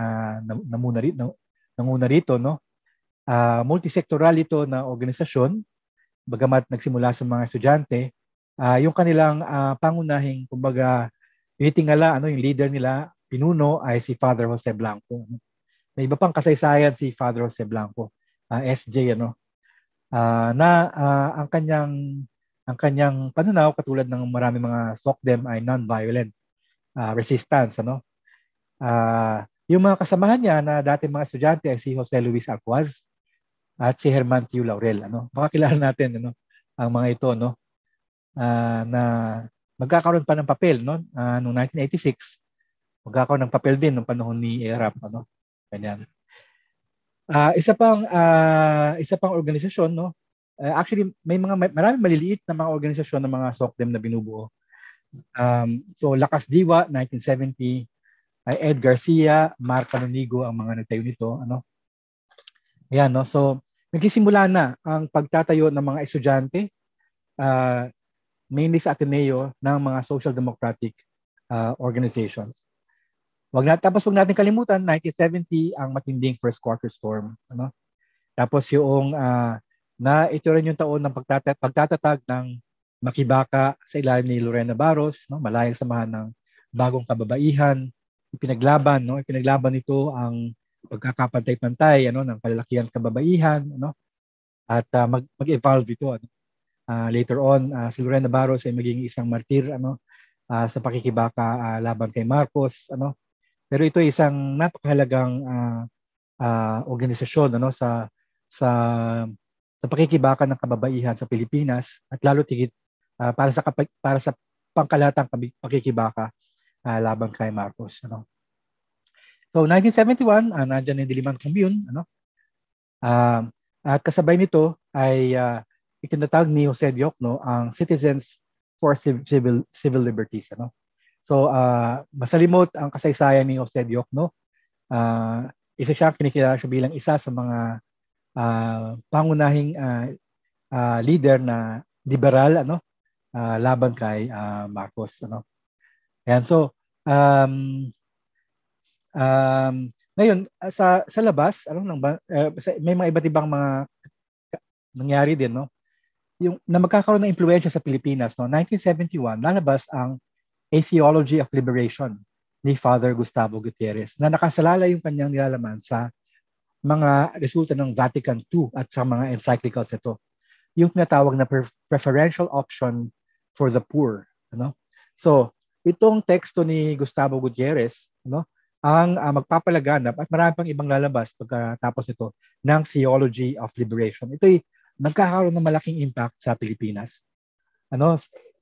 nanguna rito, multisektoral ito na organisasyon, bagamat nagsimula sa mga estudyante, yung kanilang pangunahing, kumbaga, tinitingala, yung leader nila, pinuno, ay si Father Jose Blanco. May iba pang kasaysayan si Father Jose Blanco, SJ, na ang kanyang pananaw, katulad ng marami mga SOCDEM, ay non-violent resistance, yung mga kasamahan niya na dati mga estudyante ay si Jose Luis Aguaz at si Herman Q. Laurel, Baka kilala natin, ang mga ito, na magkakaroon pa ng papel, noong 1986, magkakaroon ng papel din noong panahon ni ERAP, Ganyan. Isa pang organisasyon, actually maraming maliliit na mga organisasyon ng mga SOCDEM na binubuo. So Lakas Diwa 1970, Ed Garcia, Mark Canonigo ang mga nagtayo nito, Ayan, So nagsisimula na ang pagtatayo ng mga estudyante, mainly sa Ateneo, ng mga social democratic organizations. Wag natin kalimutan, 1970 ang matinding first quarter storm, Tapos yung ito rin yung taon ng pagtatatag ng makibaka sa ilalim ni Lorena Barros, malayang samahan ng bagong kababaihan, ipinaglaban nito ang pagkakapantay-pantay, ng kalalakihan at kababaihan, at mag-evolve ito, later on, si Lorena Barros ay maging isang martir, sa pakikibaka laban kay Marcos, Pero ito ay isang napakahalagang organisasyon, sa pakikibaka ng kababaihan sa Pilipinas, at lalo tigit para sa pangkalatang pakikibaka laban kay Marcos. Ano? So 1971, nandiyan yung Diliman Commune. Ano? At kasabay nito ay itinatag ni Jose Diokno ang Citizens for Civil Liberties. Ano? So masalimot ang kasaysayan ni Jose Diokno. Isa siya, kinikilala siya bilang isa sa mga pangunahing leader na liberal, ano, laban kay Marcos. Ano? Ayan, so ngayon sa labas, may mga iba't ibang mga nangyari din, no? Yung na magkakaroon ng impluwensya sa Pilipinas, no? 1971 lalabas ang A Theology of Liberation ni Father Gustavo Gutierrez na nakasalalay yung kanyang nilalaman sa mga resulta ng Vatican II at sa mga encyclicals nito. Yung tinatawag na preferential option for the poor, ano? So, itong teksto ni Gustavo Gutierrez, ano, ang magpapalaganap at marami pang ibang lalabas pagkatapos ito ng Theology of Liberation. Ito'y nagkakaroon ng malaking impact sa Pilipinas. Ano,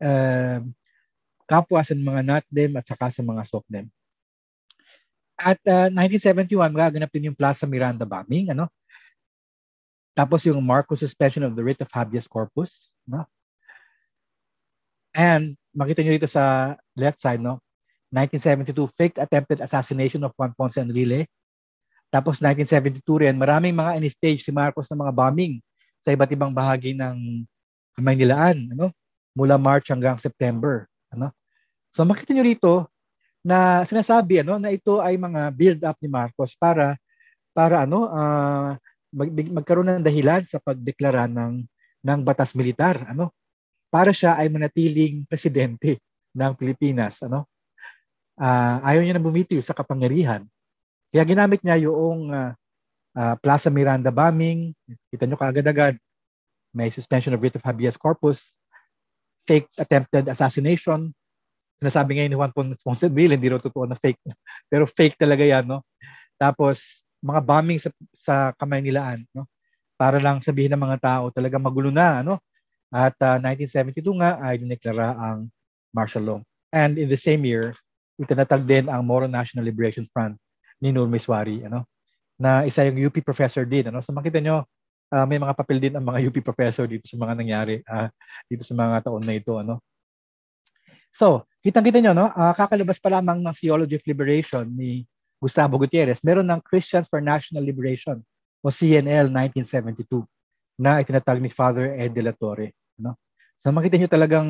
kapwa sa mga NATDEM at saka sa mga SOCDEM. At 1971, magaganap din yung Plaza Miranda bombing, ano? Tapos yung Marcos suspension of the writ of habeas corpus, no? And makita nyo dito sa left side, no? 1972, faked attempted assassination of Juan Ponce Enrile. Tapos 1972 rin, maraming mga in-stage si Marcos ng mga bombing sa iba't ibang bahagi ng Maynilaan, ano? Mula March hanggang September, ano? So makita nyo rito na sinasabi, ano, na ito ay mga build up ni Marcos para magkaroon ng dahilan sa pagdeklara ng batas militar, ano? Para siya ay manatiling presidente ng Pilipinas, ano? Ayaw niya na bumitiw sa kapangyarihan. Kaya ginamit niya yung Plaza Miranda bombing. Kita nyo kaagad-agad, may suspension of writ of habeas corpus, fake attempted assassination. Sinasabi ngayon ni Juan Ponce Enrile, hindi rin totoo na fake. Pero fake talaga yan, no? Tapos, mga bombing sa Kamaynilaan, no? Para lang sabihin ng mga tao, talaga magulo na, ano? At 1972 nga ay dineklara ang martial law. And in the same year, itinatag din ang Moro National Liberation Front ni Nur Miswari, ano? Na isa yung UP professor din, ano? So makita nyo, may mga papel din ang mga UP professor dito sa mga nangyari dito sa mga taon na ito, ano? So, kitang-kita nyo, no? Kakalabas pa lamang ng Theology of Liberation ni Gustavo Gutierrez, meron ng Christians for National Liberation o CNL 1972 na itinatag ni Father Ed de la Torre, no? So makita nyo talagang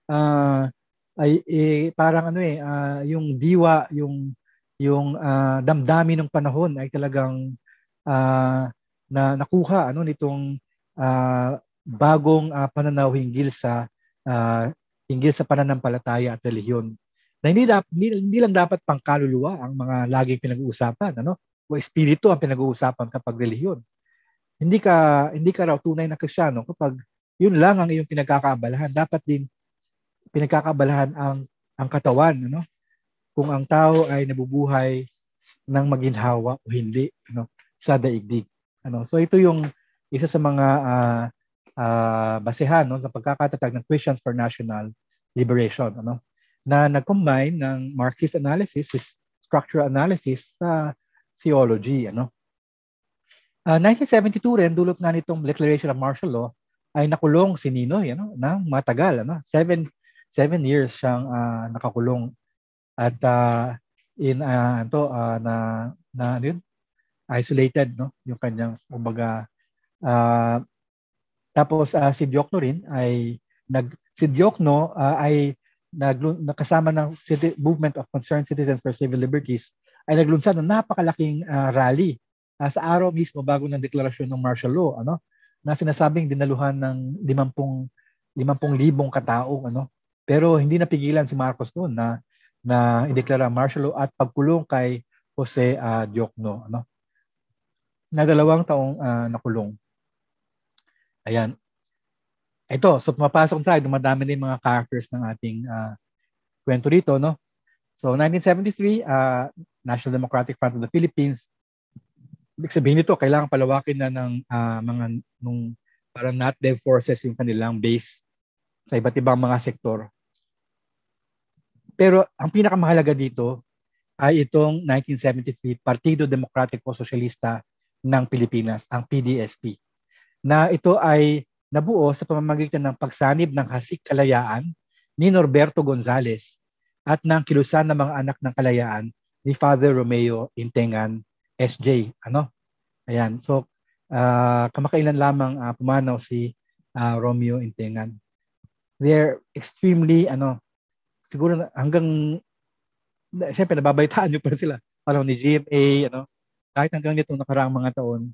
parang yung diwa, yung damdamin ng panahon ay talagang na nakuha, ano, nitong bagong pananaw hinggil sa pananampalataya at relihiyon. Na hindi lang dapat pangkaluluwa ang mga laging pinag-uusapan, ano? O espiritu ang pinag-uusapan kapag relihiyon. Hindi ka raw tunay na Kristiyano kapag yun lang ang iyong pinagkakaabalahan. Dapat din pinagkakaabalahan ang katawan, ano? Kung ang tao ay nabubuhay ng maginhawa o hindi, ano, sa daigdig. Ano? So ito yung isa sa mga basehan, no, sa pagkakatatag ng Christians for National Liberation, ano, na nag-combine ng Marxist analysis, structural analysis sa theology, ano. 1972 rin, dulot nga nitong Declaration of Martial Law, ay nakulong si Ninoy, ano, ng matagal, ano, 7 years siyang nakakulong. At isolated, no, yung kanyang kumbaga. Tapos si Diokno rin ay nakasama ng Movement of Concerned Citizens for Civil Liberties ay naglunsad ng napakalaking rally sa araw mismo bago ng deklarasyon ng martial law, ano, na sinasabing dinaluhan ng 50,000 katao, ano. Pero hindi napigilan si Marcos noon na ideklara martial law at pagkulong kay Jose Diokno, ano, na 2 taong nakulong. Ayan. Ito, so pumapasok tayo, dumadami din mga characters ng ating kwento dito, no? So 1973, National Democratic Front of the Philippines. Ibig sabihin nito, kailangan palawakin na ng parang NATDEV forces yung kanilang base sa iba't ibang mga sektor. Pero ang pinakamahalaga dito ay itong 1973 Partido Demokratiko Sosyalista ng Pilipinas, ang PDSP, na ito ay nabuo sa pamamagitan ng pagsanib ng Hasik Kalayaan ni Norberto Gonzales at ng kilusan ng mga anak ng kalayaan ni Father Romeo Intengan SJ. Ano? Ayan. So, kamakailan lamang pumanaw si Romeo Intengan. They're extremely, siguro hanggang, siyempre nababaitaan nyo pa sila. Parang ni GMA, kahit hanggang nitong nakaraang mga taon,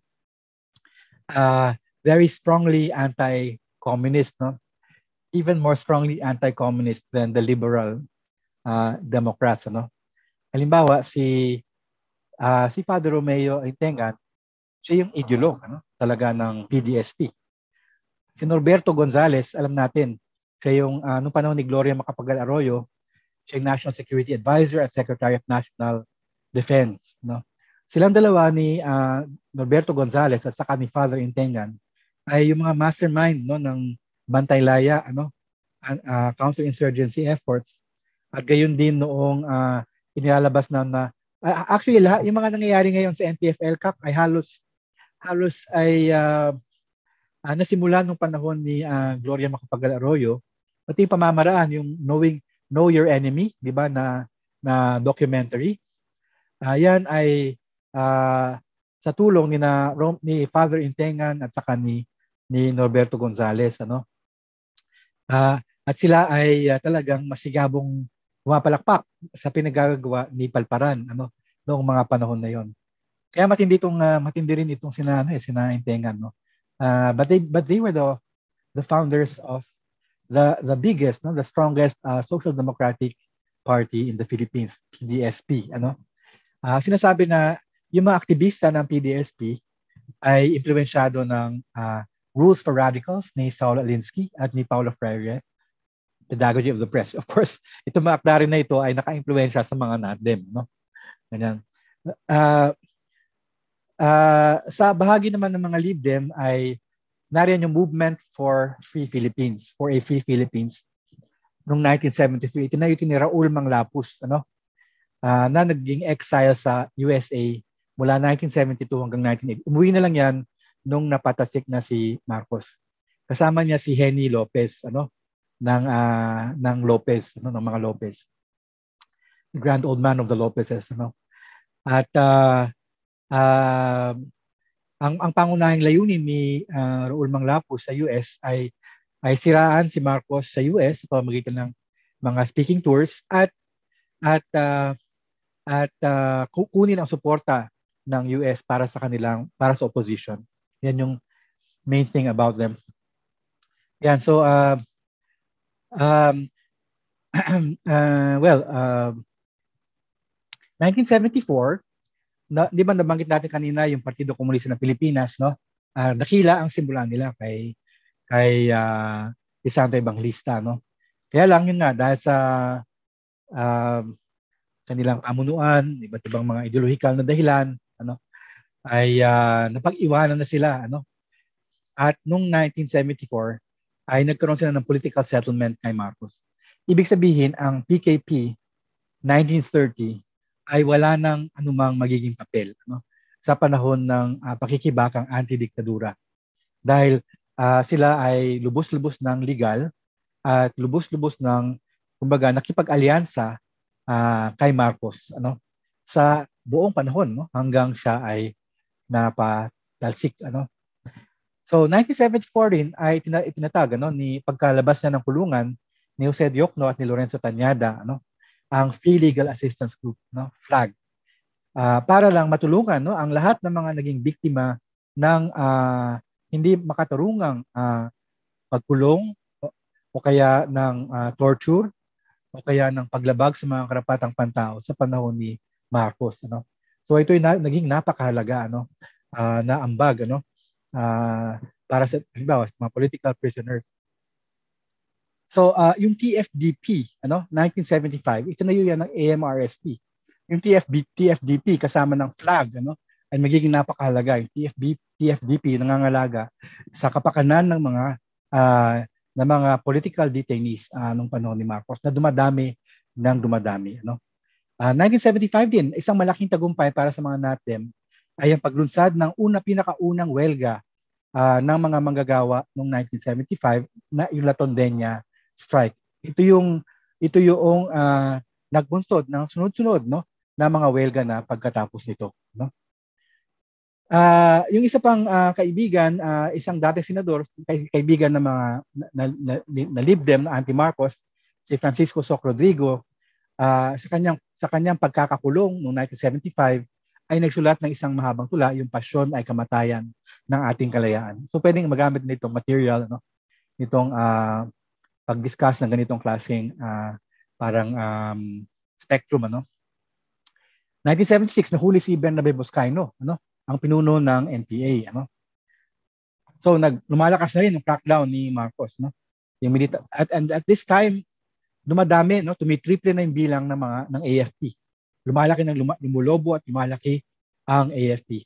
very strongly anti-communist, no? Even more strongly anti-communist than the liberal Democrats, ano? Halimbawa, si Father Romeo Intengan, siya yung ideolog, talaga ng PDSP. Si Norberto Gonzales, alam natin, siya yung, nung panahon ni Gloria Macapagal Arroyo, siya yung National Security Advisor at Secretary of National Defense. No? Silang dalawa ni Norberto Gonzales at saka ni Father Intengan ay yung mga mastermind, no, ng Bantay-Laya, counterinsurgency efforts. At gayon din noong inilalabas na actually lahat yung mga nangyayari ngayon sa NTF-ELCAC ay halos ay nasimula nung panahon ni Gloria Macapagal Arroyo, pati yung pamamaraan, yung Know Your Enemy, di ba, na documentary. Yan ay sa tulong ni Father Intengan at saka ni Norberto Gonzales, ano. At sila ay talagang masigabong pumapalakpak sa pinagagawa ni Palparan, noong mga panahon na yon. Kaya matindi rin itong sina Intengan, no. But they were the founders of the biggest, the strongest social democratic party in the Philippines, PDSP, sinasabi na yung mga aktivista ng PDSP ay impluwensyado ng Rules for Radicals ni Saul Alinsky at ni Paulo Freire, Pedagogy of the Press. Of course, itong mga akda rin na ito ay naka-impluwensya sa mga NADM, no? Ganyan. Sa bahagi naman ng mga LibDem ay nariyan yung Movement for Free Philippines, for a Free Philippines noong 1973. Itinayo ni Raul Manglapus, na naging exile sa USA mula 1972 hanggang 1980. Umuwi na lang yan nung napatasik na si Marcos. Kasama niya si Henny Lopez, ng Lopez, ng mga Lopez. The grand old man of the Lopezes, At ang pangunahing layunin ni Raul Manglapus sa US ay siraan si Marcos sa US sa pamamagitan ng mga speaking tours at kukunin ang suporta ng US para sa opposition. Yan yung main thing about them. Yan, so well, 1974, di ba nabanggit natin kanina yung Partido Komunista ng Pilipinas, no? Dakila ang simula nila kay Santo Evangelista, no? Kaya lang yun nga, dahil sa kanilang pamunuan, iba't ibang mga ideolohikal na dahilan, ay napag-iwanan na sila, At noong 1974 ay nagkaroon sila ng political settlement kay Marcos. Ibig sabihin, ang PKP 1930 ay wala nang anumang magiging papel, sa panahon ng pakikibakang anti-diktadura. Dahil sila ay lubos-lubos ng legal at lubos-lubos ng, kumbaga, nakipag-alyansa kay Marcos, sa buong panahon, hanggang siya ay napatalsik, So 1974 din ay itinatag, ni pagkalabas niya ng kulungan ni Jose Diokno at ni Lorenzo Tañada, ang Free Legal Assistance Group, FLAG, para lang matulungan, ang lahat ng mga naging biktima ng hindi makatarungang pagkulong o kaya ng torture o kaya ng paglabag sa mga karapatang pantao sa panahon ni Marcos, So ito ay naging napakahalaga, na ambag, para sa mga political prisoners. So yung TFDP, 1975, itinayo yan ng AMRSP. Yung TFDP kasama ng FLAG, ay magiging napakahalaga. Yung TFDP nangangalaga sa kapakanan ng mga political detainees nung panahon ni Marcos na dumadami ng dumadami. 1975 din, isang malaking tagumpay para sa mga NATDEM ay ang paglunsad ng pinakaunang welga ng mga manggagawa noong 1975 na yung Latondenya strike. Ito yung nagbunsod ng sunod-sunod na mga welga na pagkatapos nito. Yung isa pang kaibigan, isang dating senador, kaibigan ng mga na Libdem na anti-Marcos, si Francisco Soc Rodrigo, sa kanyang pagkakakulong noong 1975 ay nagsulat ng isang mahabang tula, yung Pasyon ay Kamatayan ng Ating Kalayaan. So pwedeng magamit nitong material, nitong pag-discuss ng ganitong klaseng parang spectrum. 1976 nahuli si Bernabe Boscaino, ang pinuno ng NPA. So lumalakas na rin yung crackdown ni Marcos, yung at this time dumadami, tumitriple na yung bilang ng AFP. Lumalaki lumulobo at lumalaki ang AFP.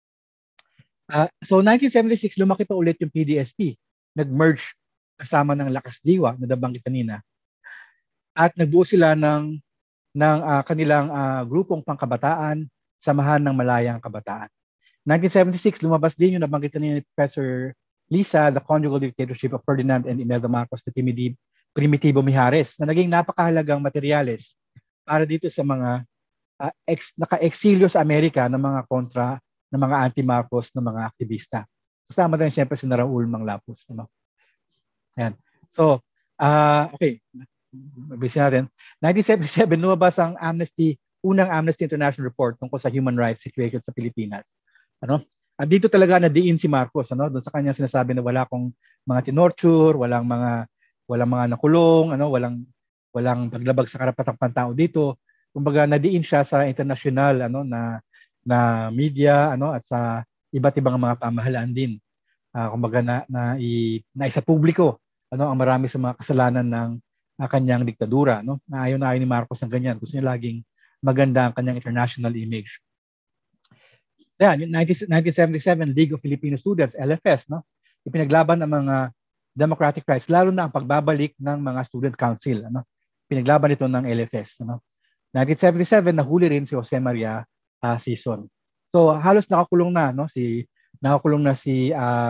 So 1976 lumaki pa ulit yung PDSP. Nag-merge kasama ng Lakas Diwa na nabanggit kanina. At nagbuo sila ng kanilang grupong pangkabataan, Samahan ng Malayang Kabataan. 1976 lumabas din yung nabanggit kanina ni Professor Lisa, The Conjugal Dictatorship of Ferdinand and Imelda Marcos na Primitibo Mijares, na naging napakahalagang materyales para dito sa mga naka-exilyo sa Amerika ng mga kontra, ng mga anti-Marcos, ng mga aktivista. Kasama din siyempre si Raul Manglapus. Ayan. So, okay. Mabilisin natin. 1977, lumabas ang unang Amnesty International report tungkol sa human rights situation sa Pilipinas. At dito talaga nadiin si Marcos, doon sa kanya sinasabi na wala akong mga tinorture, walang mga nakulong, walang paglabag sa karapatang pantao dito. Kumbaga nadiin siya sa international na media at sa iba't ibang mga pamahalaan din. Kumbaga na isa publiko ang marami sa mga kasalanan ng kanyang diktadura, na ayaw ni Marcos ng ganyan. Gusto niya laging maganda ang kanyang international image. Yan, 1977 League of Filipino Students, LFS, ipinaglaban ang mga democratic rights, lalo na ang pagbabalik ng mga student council. Pinaglaban ito ng LFS. 1977 nahuli rin si Jose Maria Sison. So halos nakakulong na si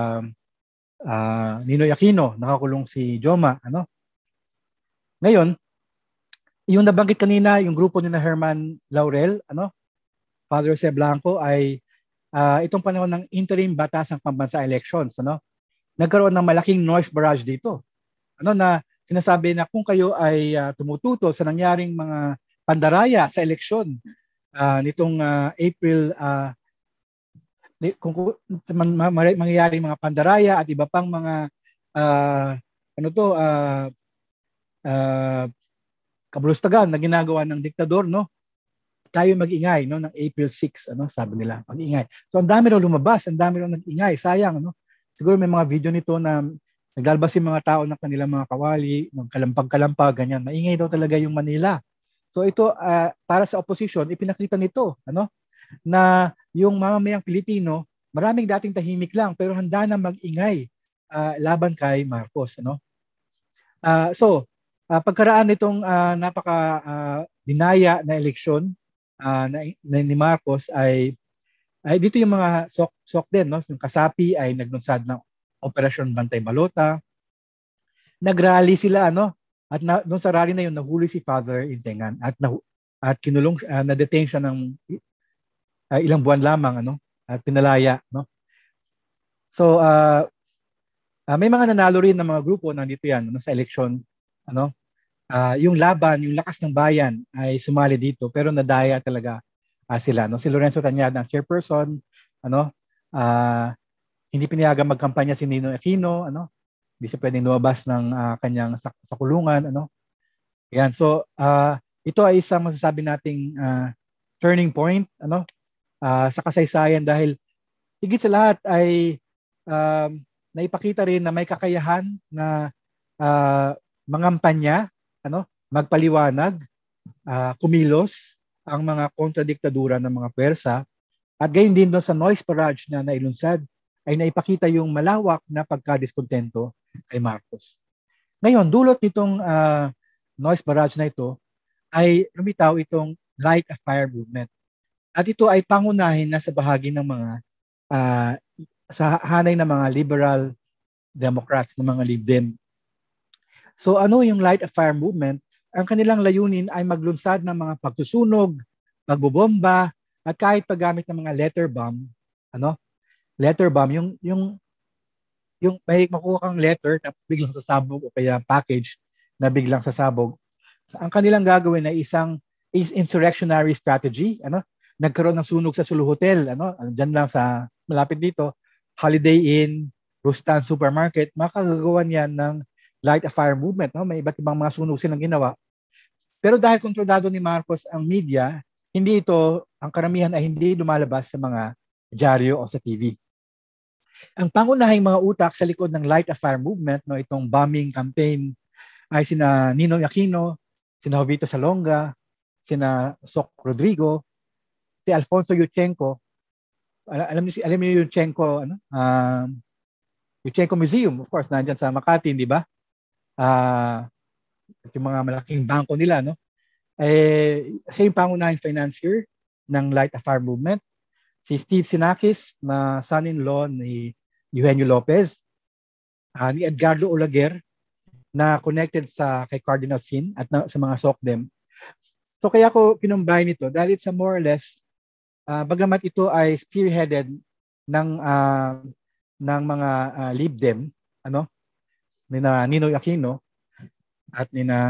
Ninoy Aquino, nakakulong si Joma. Ngayon, yung nabanggit kanina, yung grupo ni Herman Laurel, Father Jose Blanco, ay itong panahon ng interim batasang pambansa elections, nagkaroon ng malaking noise barrage dito. Na sinasabi na kung kayo ay tumututo sa nangyaring mga pandaraya sa eleksyon nitong April, kung mangyayaring mga pandaraya at iba pang mga kabulustagan na ginagawa ng diktador, tayo mag-ingay ng April 6, sabi nila, mag-ingay. So ang dami raw lumabas, ang dami raw nag-ingay, sayang, siguro may mga video nito na naglalabas yung mga tao ng kanilang mga kawali, ng kalampag-kalampag, ganyan. Maingay daw talaga yung Manila. So ito, para sa opposition, ipinakita nito, na yung mamamayang Pilipino, maraming dating tahimik lang, pero handa na mag-ingay laban kay Marcos. So, pagkaraan nitong napaka-dinaya na eleksyon ni Marcos ay dito yung mga sok din, yung kasapi ay naglunsad ng Operasyon Bantay Balota. Nagrally sila, at doon sa rally na yun nahuli si Father Intengan at kinulong, na-detain siya ng ilang buwan lamang, at pinalaya, So may mga nanalo rin ng mga grupo nandito yan sa eleksyon, yung laban, yung lakas ng bayan ay sumali dito, pero nadaya talaga sila. Si Lorenzo Tañada ang chairperson, hindi pinayagan magkampanya si Ninoy Aquino, hindi siya pwedeng lumabas ng kanyang sa kulungan. Yan. So, ito ay isang masasabi nating turning point sa kasaysayan dahil higit sa lahat ay naipakita rin na may kakayahan na mangampanya, magpaliwanag, kumilos ang mga kontradiktadura ng mga pwersa, at gayon din doon sa noise barrage na nailunsad ay naipakita yung malawak na pagkadiskontento kay Marcos. Ngayon, dulot nitong noise barrage na ito ay lumitaw itong Light a Fire movement. At ito ay pangunahin na sa bahagi ng mga uh, sa hanay ng mga liberal Democrats, ng mga Lib Dem. So ano yung Light a Fire movement? Ang kanilang layunin ay maglunsad ng mga pagsusunog, pagbobomba, at kahit paggamit ng mga letter bomb, yung may makuha kang letter na biglang sasabog o kaya package na biglang sasabog. Ang kanilang gagawin ay isang insurrectionary strategy, nagkaroon ng sunog sa Sulu Hotel, diyan lang sa malapit dito, Holiday Inn, Rustan Supermarket, makagagawa niyan ng Light a Fire movement, may iba't ibang mga sunog silang ginawa. Pero dahil kontrolado ni Marcos ang media, ang karamihan ay hindi lumalabas sa mga dyaryo o sa TV. Ang pangunahing mga utak sa likod ng Light a Fire movement, itong bombing campaign, ay sina Ninoy Aquino, sina Jovito Salonga, sina Soc Rodrigo, si Alfonso Yuchengco. Alam niyo Yuchengco, Yuchengco Museum, of course, nandiyan sa Makati, di ba? Yung mga malaking bangko nila, siya yung pangunahing financier ng Light a Fire movement. Si Steve Sinakis, na son-in-law ni Eugenio Lopez, ni Edgardo Olaguer, na connected kay Cardinal Sin at sa mga SOCDEM. So kaya ko pinumbay nito dahil it's a more or less, bagamat ito ay spearheaded ng mga Lib Dem, ni Ninoy Aquino at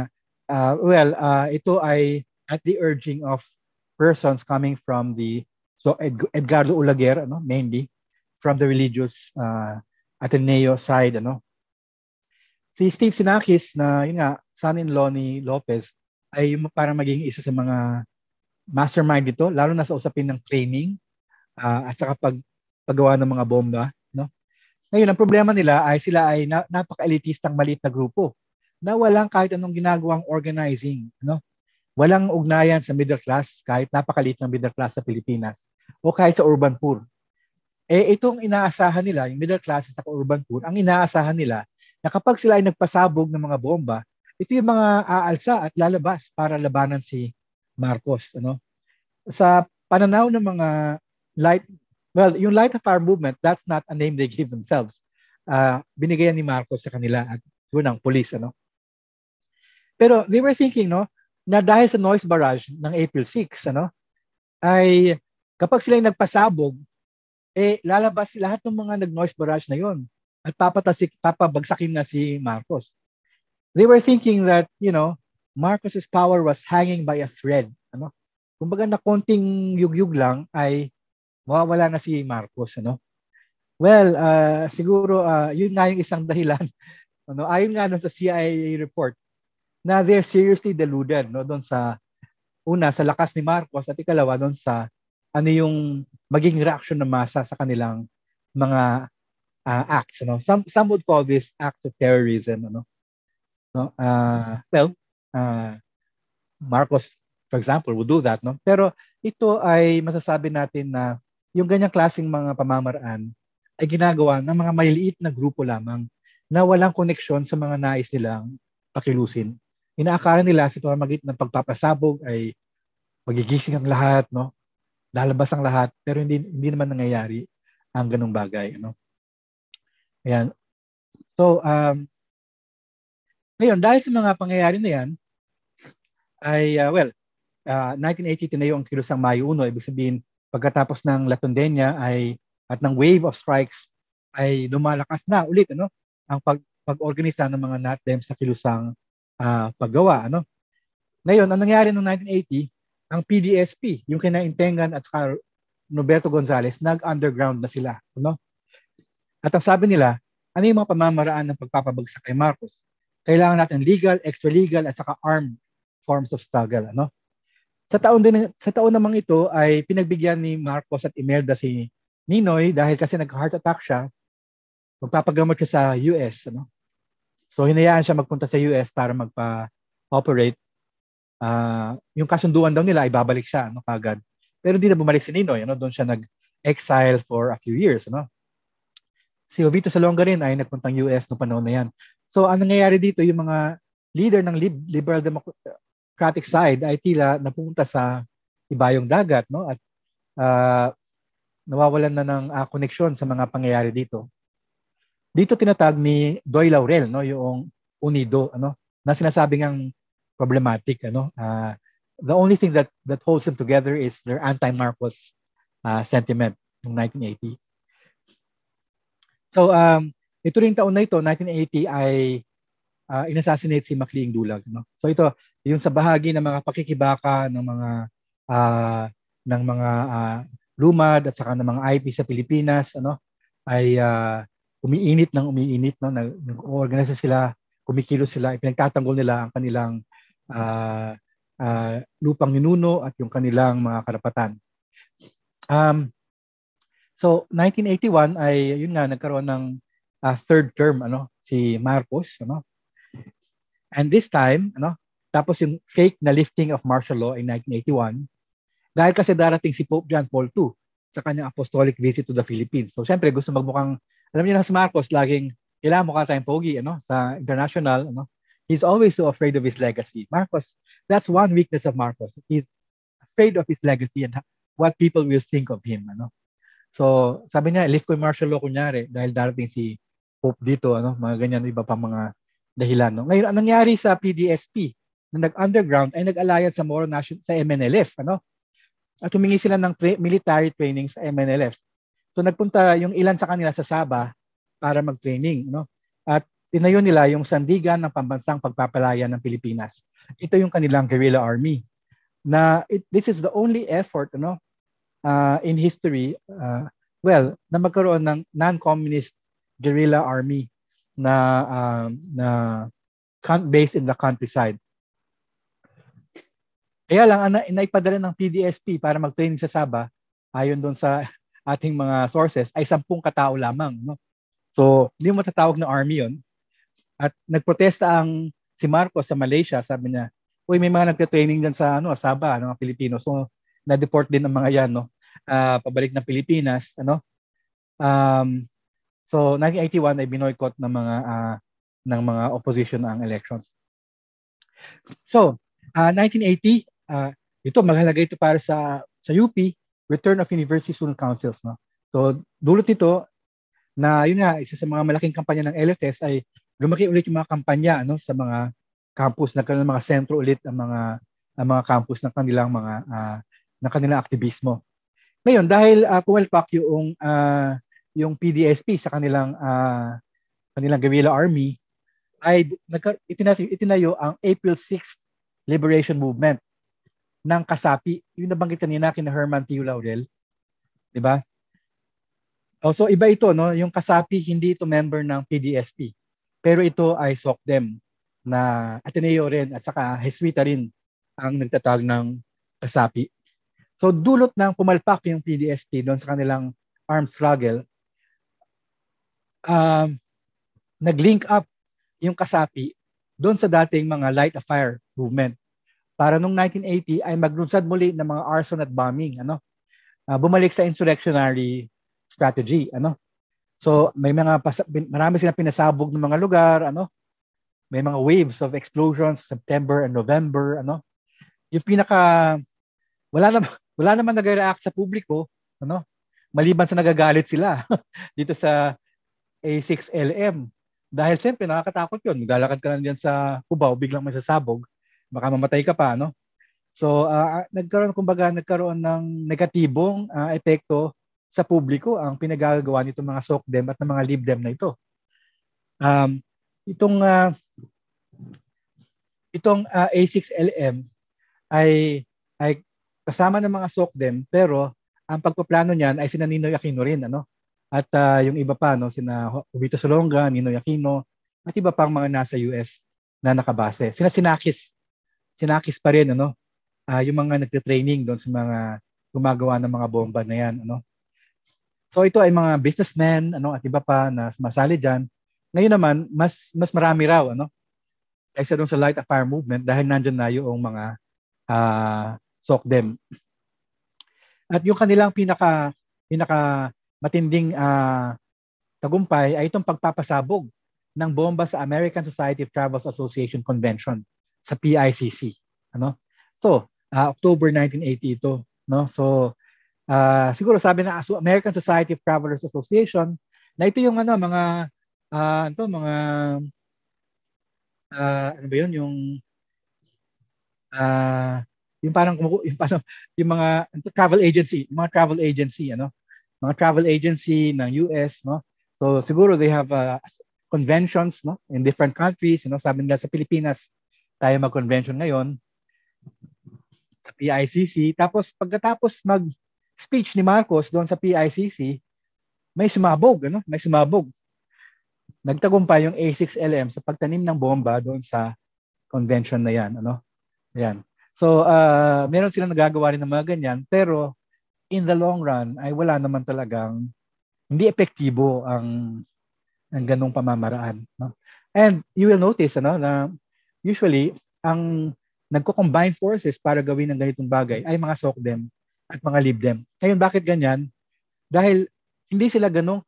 ito ay at the urging of persons coming from Edgardo Olaguer, mainly from the religious Ateneo side, Si Steve Sinakis, na yun nga, son-in-law ni Lopez, ay parang maging isa sa mga mastermind dito, lalo na sa usapin ng training at saka paggawa ng mga bomba. Ngayon, ang problema nila ay sila ay napaka-elitistang maliit na grupo na walang kahit anong ginagawang organizing. Walang ugnayan sa middle class, kahit napakaliit ng middle class sa Pilipinas o kahit sa urban poor. Itong inaasahan nila, yung middle class at urban poor, ang inaasahan nila na kapag sila ay nagpasabog ng mga bomba, ito yung mga aalsa at lalabas para labanan si Marcos. Sa pananaw ng mga yung Light a Fire movement, that's not a name they give themselves. Binigayan ni Marcos sa kanila at yun ang police. Pero they were thinking, na dahil sa noise barrage ng April 6, ay kapag sila ay nagpasabog, lalabas lahat ng mga nag-noise barrage na yon at papabagsakin na si Marcos. They were thinking that, Marcos's power was hanging by a thread. Kumbaga na konting yugyug lang ay mawawala na si Marcos. Well, siguro yun nga yung isang dahilan. Ayon nga sa CIA report, na they're seriously deluded doon sa sa lakas ni Marcos at ikalawa doon sa yung maging reaction ng masa sa kanilang mga acts. Some would call this acts of terrorism. Marcos, for example, would do that. Pero ito ay masasabi natin na yung ganyang klaseng mga pamamaraan ay ginagawa ng mga maliliit na grupo lamang na walang koneksyon sa mga nais nilang pakilusin. Inaakala nila sa pamamagitan ng pagpapasabog ay magigising ang lahat, lalabas ang lahat, pero hindi naman nangyayari ang ganung bagay. Ayan. So, ngayon, dahil sa mga pangyayari na yan, ay, 1980 tinayo ang kilusang Mayo 1. Ibig sabihin, pagkatapos ng Latondenya at ng wave of strikes, ay lumalakas na ulit, ang pag-organisa ng mga NATDEM sa kilusang paggawa. Ngayon, ang nangyari noong 1980, ang PDSP, yung kina Intengan at saka Roberto Gonzales, nag-underground na sila. At ang sabi nila, ano yung mga pamamaraan ng pagpapabagsak kay Marcos? Kailangan natin legal, extra-legal, at saka armed forms of struggle. Sa taon namang ito ay pinagbigyan ni Marcos at Imelda si Ninoy dahil kasi nag-heart attack siya, magpapagamot siya sa US. So hinayaan siya magpunta sa US para magpa-operate. Yung kasunduan daw nila ay babalik siya kagad. Pero hindi na bumalik si Ninoy. Doon siya nag-exile for a few years. Si Jovito Salonga rin ay nagpuntang US noong panahon na yan. So ang nangyayari dito, yung mga leader ng liberal Democratic side ay tila napunta sa ibayong dagat, no? At nawawalan na ng koneksyon sa mga pangyayari dito. Dito tinatag ni Doy Laurel, no, yung UNIDO, ano, na sinasabing ang problematic, ano. The only thing that holds them together is their anti-Marcos sentiment ng 1980. So ito ring taon na ito, 1980, ay inassassinate si Macleing Dulag, no. So ito yung sa bahagi ng mga pakikibaka ng mga lumad at saka ng mga IP sa Pilipinas, ano, ay umiinit, no, nag-organize sila, kumikilos sila, ipinagtatanggol nila ang kanilang lupang ninuno at yung kanilang mga karapatan. So 1981 ay yun nga, nagkaroon ng third term, ano, si Marcos, ano. And this time, ano, tapos yung fake na lifting of martial law in 1981, dahil kasi darating si Pope John Paul II sa kanyang apostolic visit to the Philippines. So syempre gusto magmukhang, alam niyo na si Marcos, laging kailangan mukha tayong pogi, ano, sa international, ano. He's always so afraid of his legacy. Marcos, that's one weakness of Marcos. He's afraid of his legacy and what people will think of him, ano. So sabi niya, lift ko yung martial law kunyari dahil darating si Pope dito, ano, mga ganyan, iba pa mga dahilan, no. Ngayon, ang nangyari sa PDSP, na nag-underground ay nag-alliance sa Moro National, sa MNLF, ano. At humingi sila ng military training sa MNLF. So nagpunta yung ilan sa kanila sa Sabah para mag-training, no? At tinayo nila yung sandigan ng pambansang pagpapalaya ng Pilipinas. Ito yung kanilang guerrilla army. Na this is the only effort, ano, in history, na magkaroon ng non-communist guerrilla army na based in the countryside. Kaya lang, naipadala ng PDSP para mag-training sa Sabah, ayon doon sa ating mga sources, ay 10 katao lamang, no? So, hindi mo matatawag na army yon. At nagprotesta si Marcos sa Malaysia, sabi niya, uy, may mga nagte-training dyan sa Sabah, mga Pilipino. So, na-deport din ang mga yan, no? Pabalik ng Pilipinas, ano? So, 1981 ay binoycott ng mga opposition ang elections. So, 1980, ito mahalaga ito para sa UP, Return of University Student Councils, no. So dulot nito na yun nga, isa sa mga malaking kampanya ng LFS ay lumaki ulit yung mga kampanya, ano, sa mga campus, nagkaroon ng mga sentro ulit ang mga campus ng kanilang aktivismo. Ngayon, dahil pumalpak yung PDSP sa kanilang guerrilla army, ay itinayo ang April 6th Liberation Movement ng Kasapi. Yung nabanggit kanina kina Herman T. Laurel, di ba? So iba ito, no? Yung Kasapi, hindi ito member ng PDSP. Pero ito ay SOCDEM na Ateneo rin at saka Jesuita rin ang nagtatag ng Kasapi. So dulot ng pumalpak yung PDSP doon sa kanilang armed struggle, nag-link up yung Kasapi doon sa dating mga Light a Fire movement. Para nung 1980 ay maglunsad muli ng mga arson at bombing, ano. Bumalik sa insurrectionary strategy, ano. So marami silang pinasabog ng mga lugar, ano. May mga waves of explosions September and November, ano. Yung wala naman nag-react sa publiko, ano. Maliban sa nagagalit sila dito sa A6LM. Dahil siyempre nakakatakot yun. Maglalakad ka lang diyan sa Cubao, biglang may sasabog, baka mamatay ka pa, no? So, nagkaroon ng negatibong epekto sa publiko ang pinagagawa nitong mga SOCDEM at ng mga LIBDEM na ito. Itong A6LM ay kasama ng mga SOCDEM, pero ang pagpaplano niyan ay sina Ninoy Aquino rin, ano? At yung iba pa, no, sina Jovito Solonga, Ninoy Aquino, at iba pang mga nasa US na nakabase. Sinakis pa rin, ano, yung mga nagte-training doon sa mga gumagawa ng mga bomba na yan, ano. So ito ay mga businessmen, ano, at iba pa na sumasali diyan. Ngayon naman, mas marami raw, ano, kaysa doon sa Light a Fire movement dahil nandiyan na yung mga SOCDEM. At yung kanilang pinaka matinding tagumpay ay itong pagpapasabog ng bomba sa American Society of Travel Association Convention sa PICC. ano. So, October 1980 ito, no? So, siguro sabi na American Society of Travelers Association na ito yung ano mga ito mga ano ba yun yung ah yung parang yung parang yung mga mga travel agency ano mga travel agency ng US no. So siguro they have conventions no in different countries, sabi nila sa Pilipinas tayo mag-convention ngayon sa PICC. Tapos pagkatapos mag-speech ni Marcos doon sa PICC, may sumabog, May sumabog. Nagtagumpay yung A6LM sa pagtanim ng bomba doon sa convention na 'yan, Yan. So, meron silang nagagawa rin ng mga ganyan, pero in the long run ay wala naman talagang hindi epektibo ang ganung pamamaraan, And you will notice na usually ang nagko-combine forces para gawin ng ganitong bagay ay mga SOCDEM at mga LIBDEM. Ngayon bakit ganyan? Dahil hindi sila ganun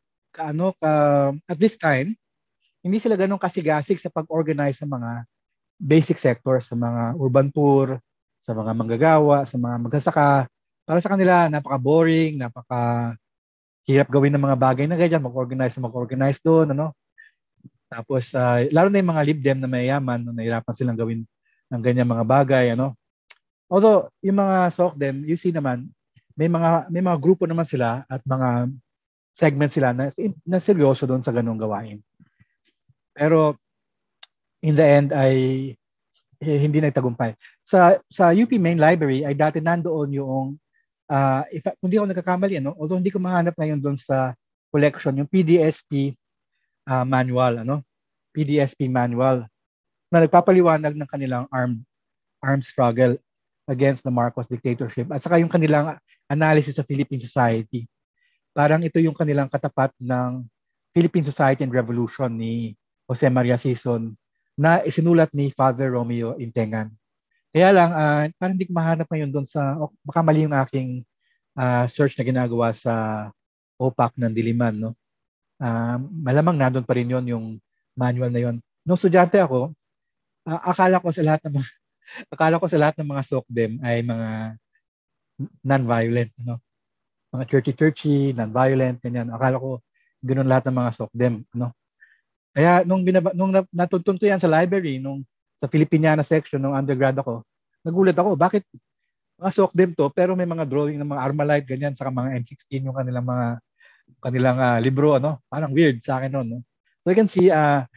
at this time, hindi sila ganun kasigasig sa pag-organize sa mga basic sectors, sa mga urban poor, sa mga manggagawa, sa mga magsasaka. Para sa kanila, napaka-boring, napaka-hirap gawin ng mga bagay na ganyan, mag-organize doon, Tapos, lalo na yung mga LIBDEM na mayayaman, nahihirapan silang gawin ng ganyan mga bagay, Although, yung mga SOCDEM, you see naman, may mga grupo naman sila at mga segment sila na seryoso doon sa ganung gawain. Pero, in the end ay hindi nagtagumpay. Sa UP Main Library ay dati nandoon yung kung di ako nagkakamali although hindi ko mahanap ngayon doon sa collection yung PDSP manual PDSP manual na nagpapaliwanag ng kanilang armed struggle against the Marcos dictatorship at saka yung kanilang analysis sa Philippine society. Parang ito yung kanilang katapat ng Philippine Society and Revolution ni Jose Maria Sison na isinulat ni Father Romeo Intengan. Kaya lang, parang hindi ko mahanap ngayon doon baka mali yung aking search na ginagawa sa OPAC ng Diliman, no? Malamang nandun pa rin yon yung manual na yon. Nung estudyante ako, akala ko sa lahat ng mga SOCDEM ay mga non-violent, Mga churchy, non-violent, ganyan. Akala ko ganoon lahat ng mga SOCDEM, Kaya nung natuntun ko yan sa library, sa Filipiniana section ng undergrad ako, nagulat ako, bakit mga SOCDEM to, pero may mga drawing ng mga Armalite, ganyan, saka mga M16 yung kanilang libro, Parang weird sa akin noon, So you can see,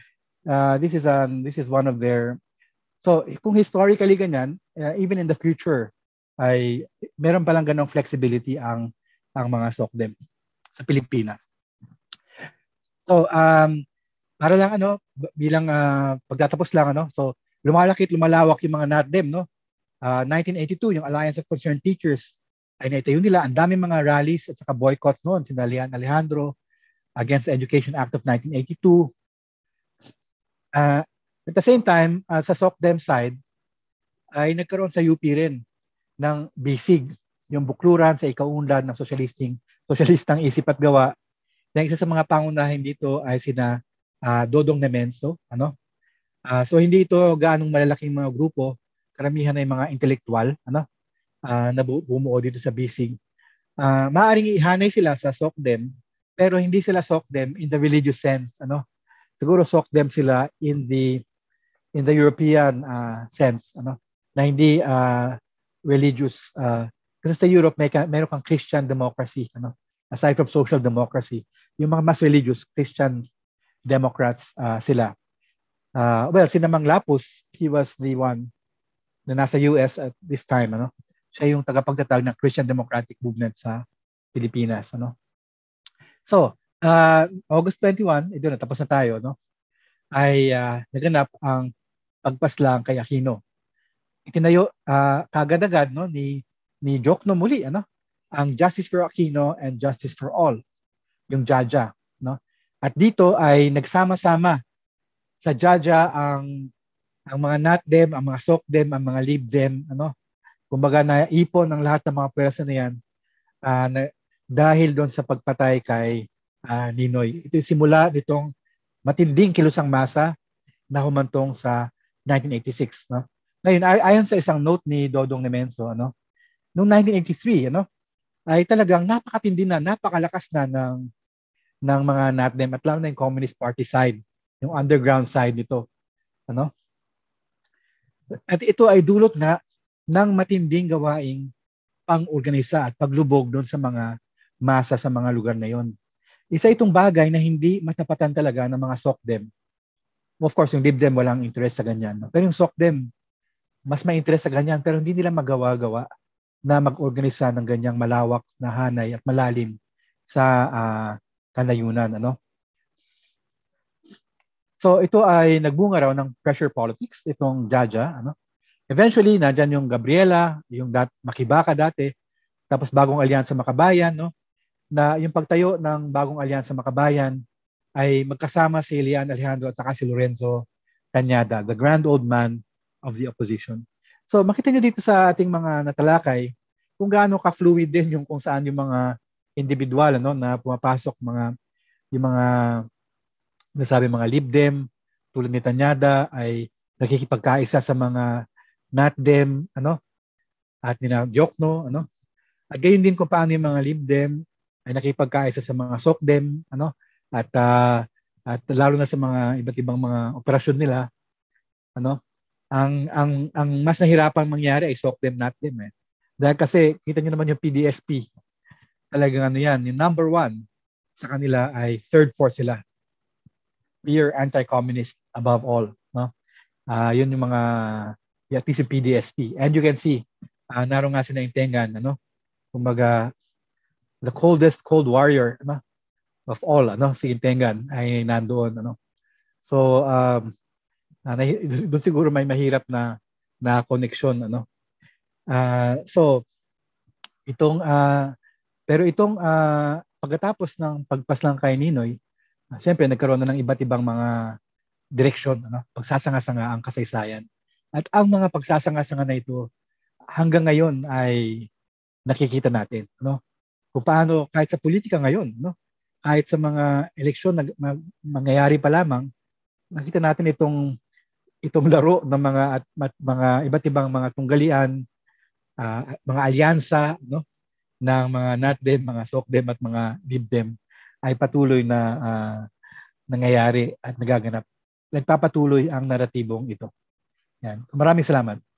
this is one of their, so kung historically ganyan, even in the future, ay meron palang ganong flexibility ang mga SOCDEM sa Pilipinas. So, para lang bilang pagtatapos lang so lumalaki at lumalawak yung mga NATDEM 1982 yung Alliance of Concerned Teachers ay naitayo nila. Ang dami mga rallies at saka boycotts noon, si Lian Alejandro against the Education Act of 1982. At the same time, sa SOCDEM side ay nagkaroon sa UP rin ng BISIG, yung bukluran sa ikaunlad ng sosyalistang isip at gawa. Na isa sa mga pangunahin dito ay sina Dodong Nemenso, so hindi ito gaanong malalaking mga grupo, karamihan ay mga intelektual, na bumuo dito sa BISIG. Maaring ihanay sila sa SOCDEM, pero hindi sila SOCDEM in the religious sense, Siguro SOCDEM sila in the European sense, na hindi religious. Kasi sa Europe meron kang Christian democracy, aside from social democracy. Yung mga mas religious Christian Democrats sila. Si Namang Lapus, he was the one na nasa US at this time, Siya yung tagapagtatag ng Christian Democratic Movement sa Pilipinas, So, August 21, ito na, tapos na tayo, ay naganap ang pagpaslang kay Aquino. Itinayo kagad-agad ni Jokno muli, ang Justice for Aquino and Justice for All, yung Jaja, At dito ay nagsama-sama sa Jaja ang mga NATDEM, ang mga SOCDEM, ang mga LIBDEM, kumbaga naipon ng lahat ng mga pwersa na yan dahil doon sa pagpatay kay Ninoy. Ito yung simula nitong matinding kilusang masa na humantong sa 1986. Ngayon, ayon sa isang note ni Dodong Nemenso, noong 1983, ay talagang napakatindi na, napakalakas na ng mga NATDEM at lalo na yung Communist Party side, yung underground side nito. At ito ay dulot nga ng matinding gawaing pang-organisa at paglubog doon sa mga masa sa mga lugar na yon. Isa itong bagay na hindi matapatan talaga ng mga SOCDEM. Of course, yung LIBDEM walang interest sa ganyan. Pero yung SOCDEM, mas may interest sa ganyan pero hindi nila magawa-gawa na mag-organisa ng ganyang malawak na hanay at malalim sa kanayunan. So ito ay nagbunga raw ng pressure politics, itong Jaja. Eventually, nandyan yung Gabriela, yung Makibaka dati, tapos bagong alyansa Makabayan, na yung pagtayo ng bagong alyansa Makabayan ay magkasama si Elian Alejandro at saka si Lorenzo Cañada, the grand old man of the opposition. So makita nyo dito sa ating mga natalakay kung gaano ka-fluid din yung kung saan yung mga individual na pumapasok yung mga nasabi mga LIBDEM tulad ni Tanyada ay nakikipagkaisa sa mga NATDEM at nina Diokno at gayon din kung paano yung mga LIBDEM ay nakikipagkaisa sa mga SOCDEM at lalo na sa mga iba't ibang mga operasyon nila ang mas nahirapang mangyari ay SOCDEM NATDEM dahil kasi kita niyo naman yung PDSP talagang yan yung number one sa kanila ay third force sila. Clear anti-communist above all. Yun yung mga at least yung PDSP. And you can see, naroon nga si Naintengan, kumbaga, the coldest cold warrior of all, si Intengan ay nandoon. So, doon siguro may mahirap na connection. So, pero itong pagkatapos ng pagpaslang kay Ninoy, siyempre, nagkaroon na ng iba't ibang mga direksyon, pagsasanga-sanga ang kasaysayan. At ang mga pagsasanga-sanga na ito, hanggang ngayon ay nakikita natin. Kung paano, kahit sa politika ngayon, kahit sa mga eleksyon na mangyayari pa lamang, nakita natin itong laro ng mga iba't ibang mga tunggalian, mga alyansa, ng mga NATDEM, mga SOCDEM at mga LIBDEM ay patuloy na nangyayari at nagaganap. Nagpapatuloy ang naratibong ito. Yan. So maraming salamat.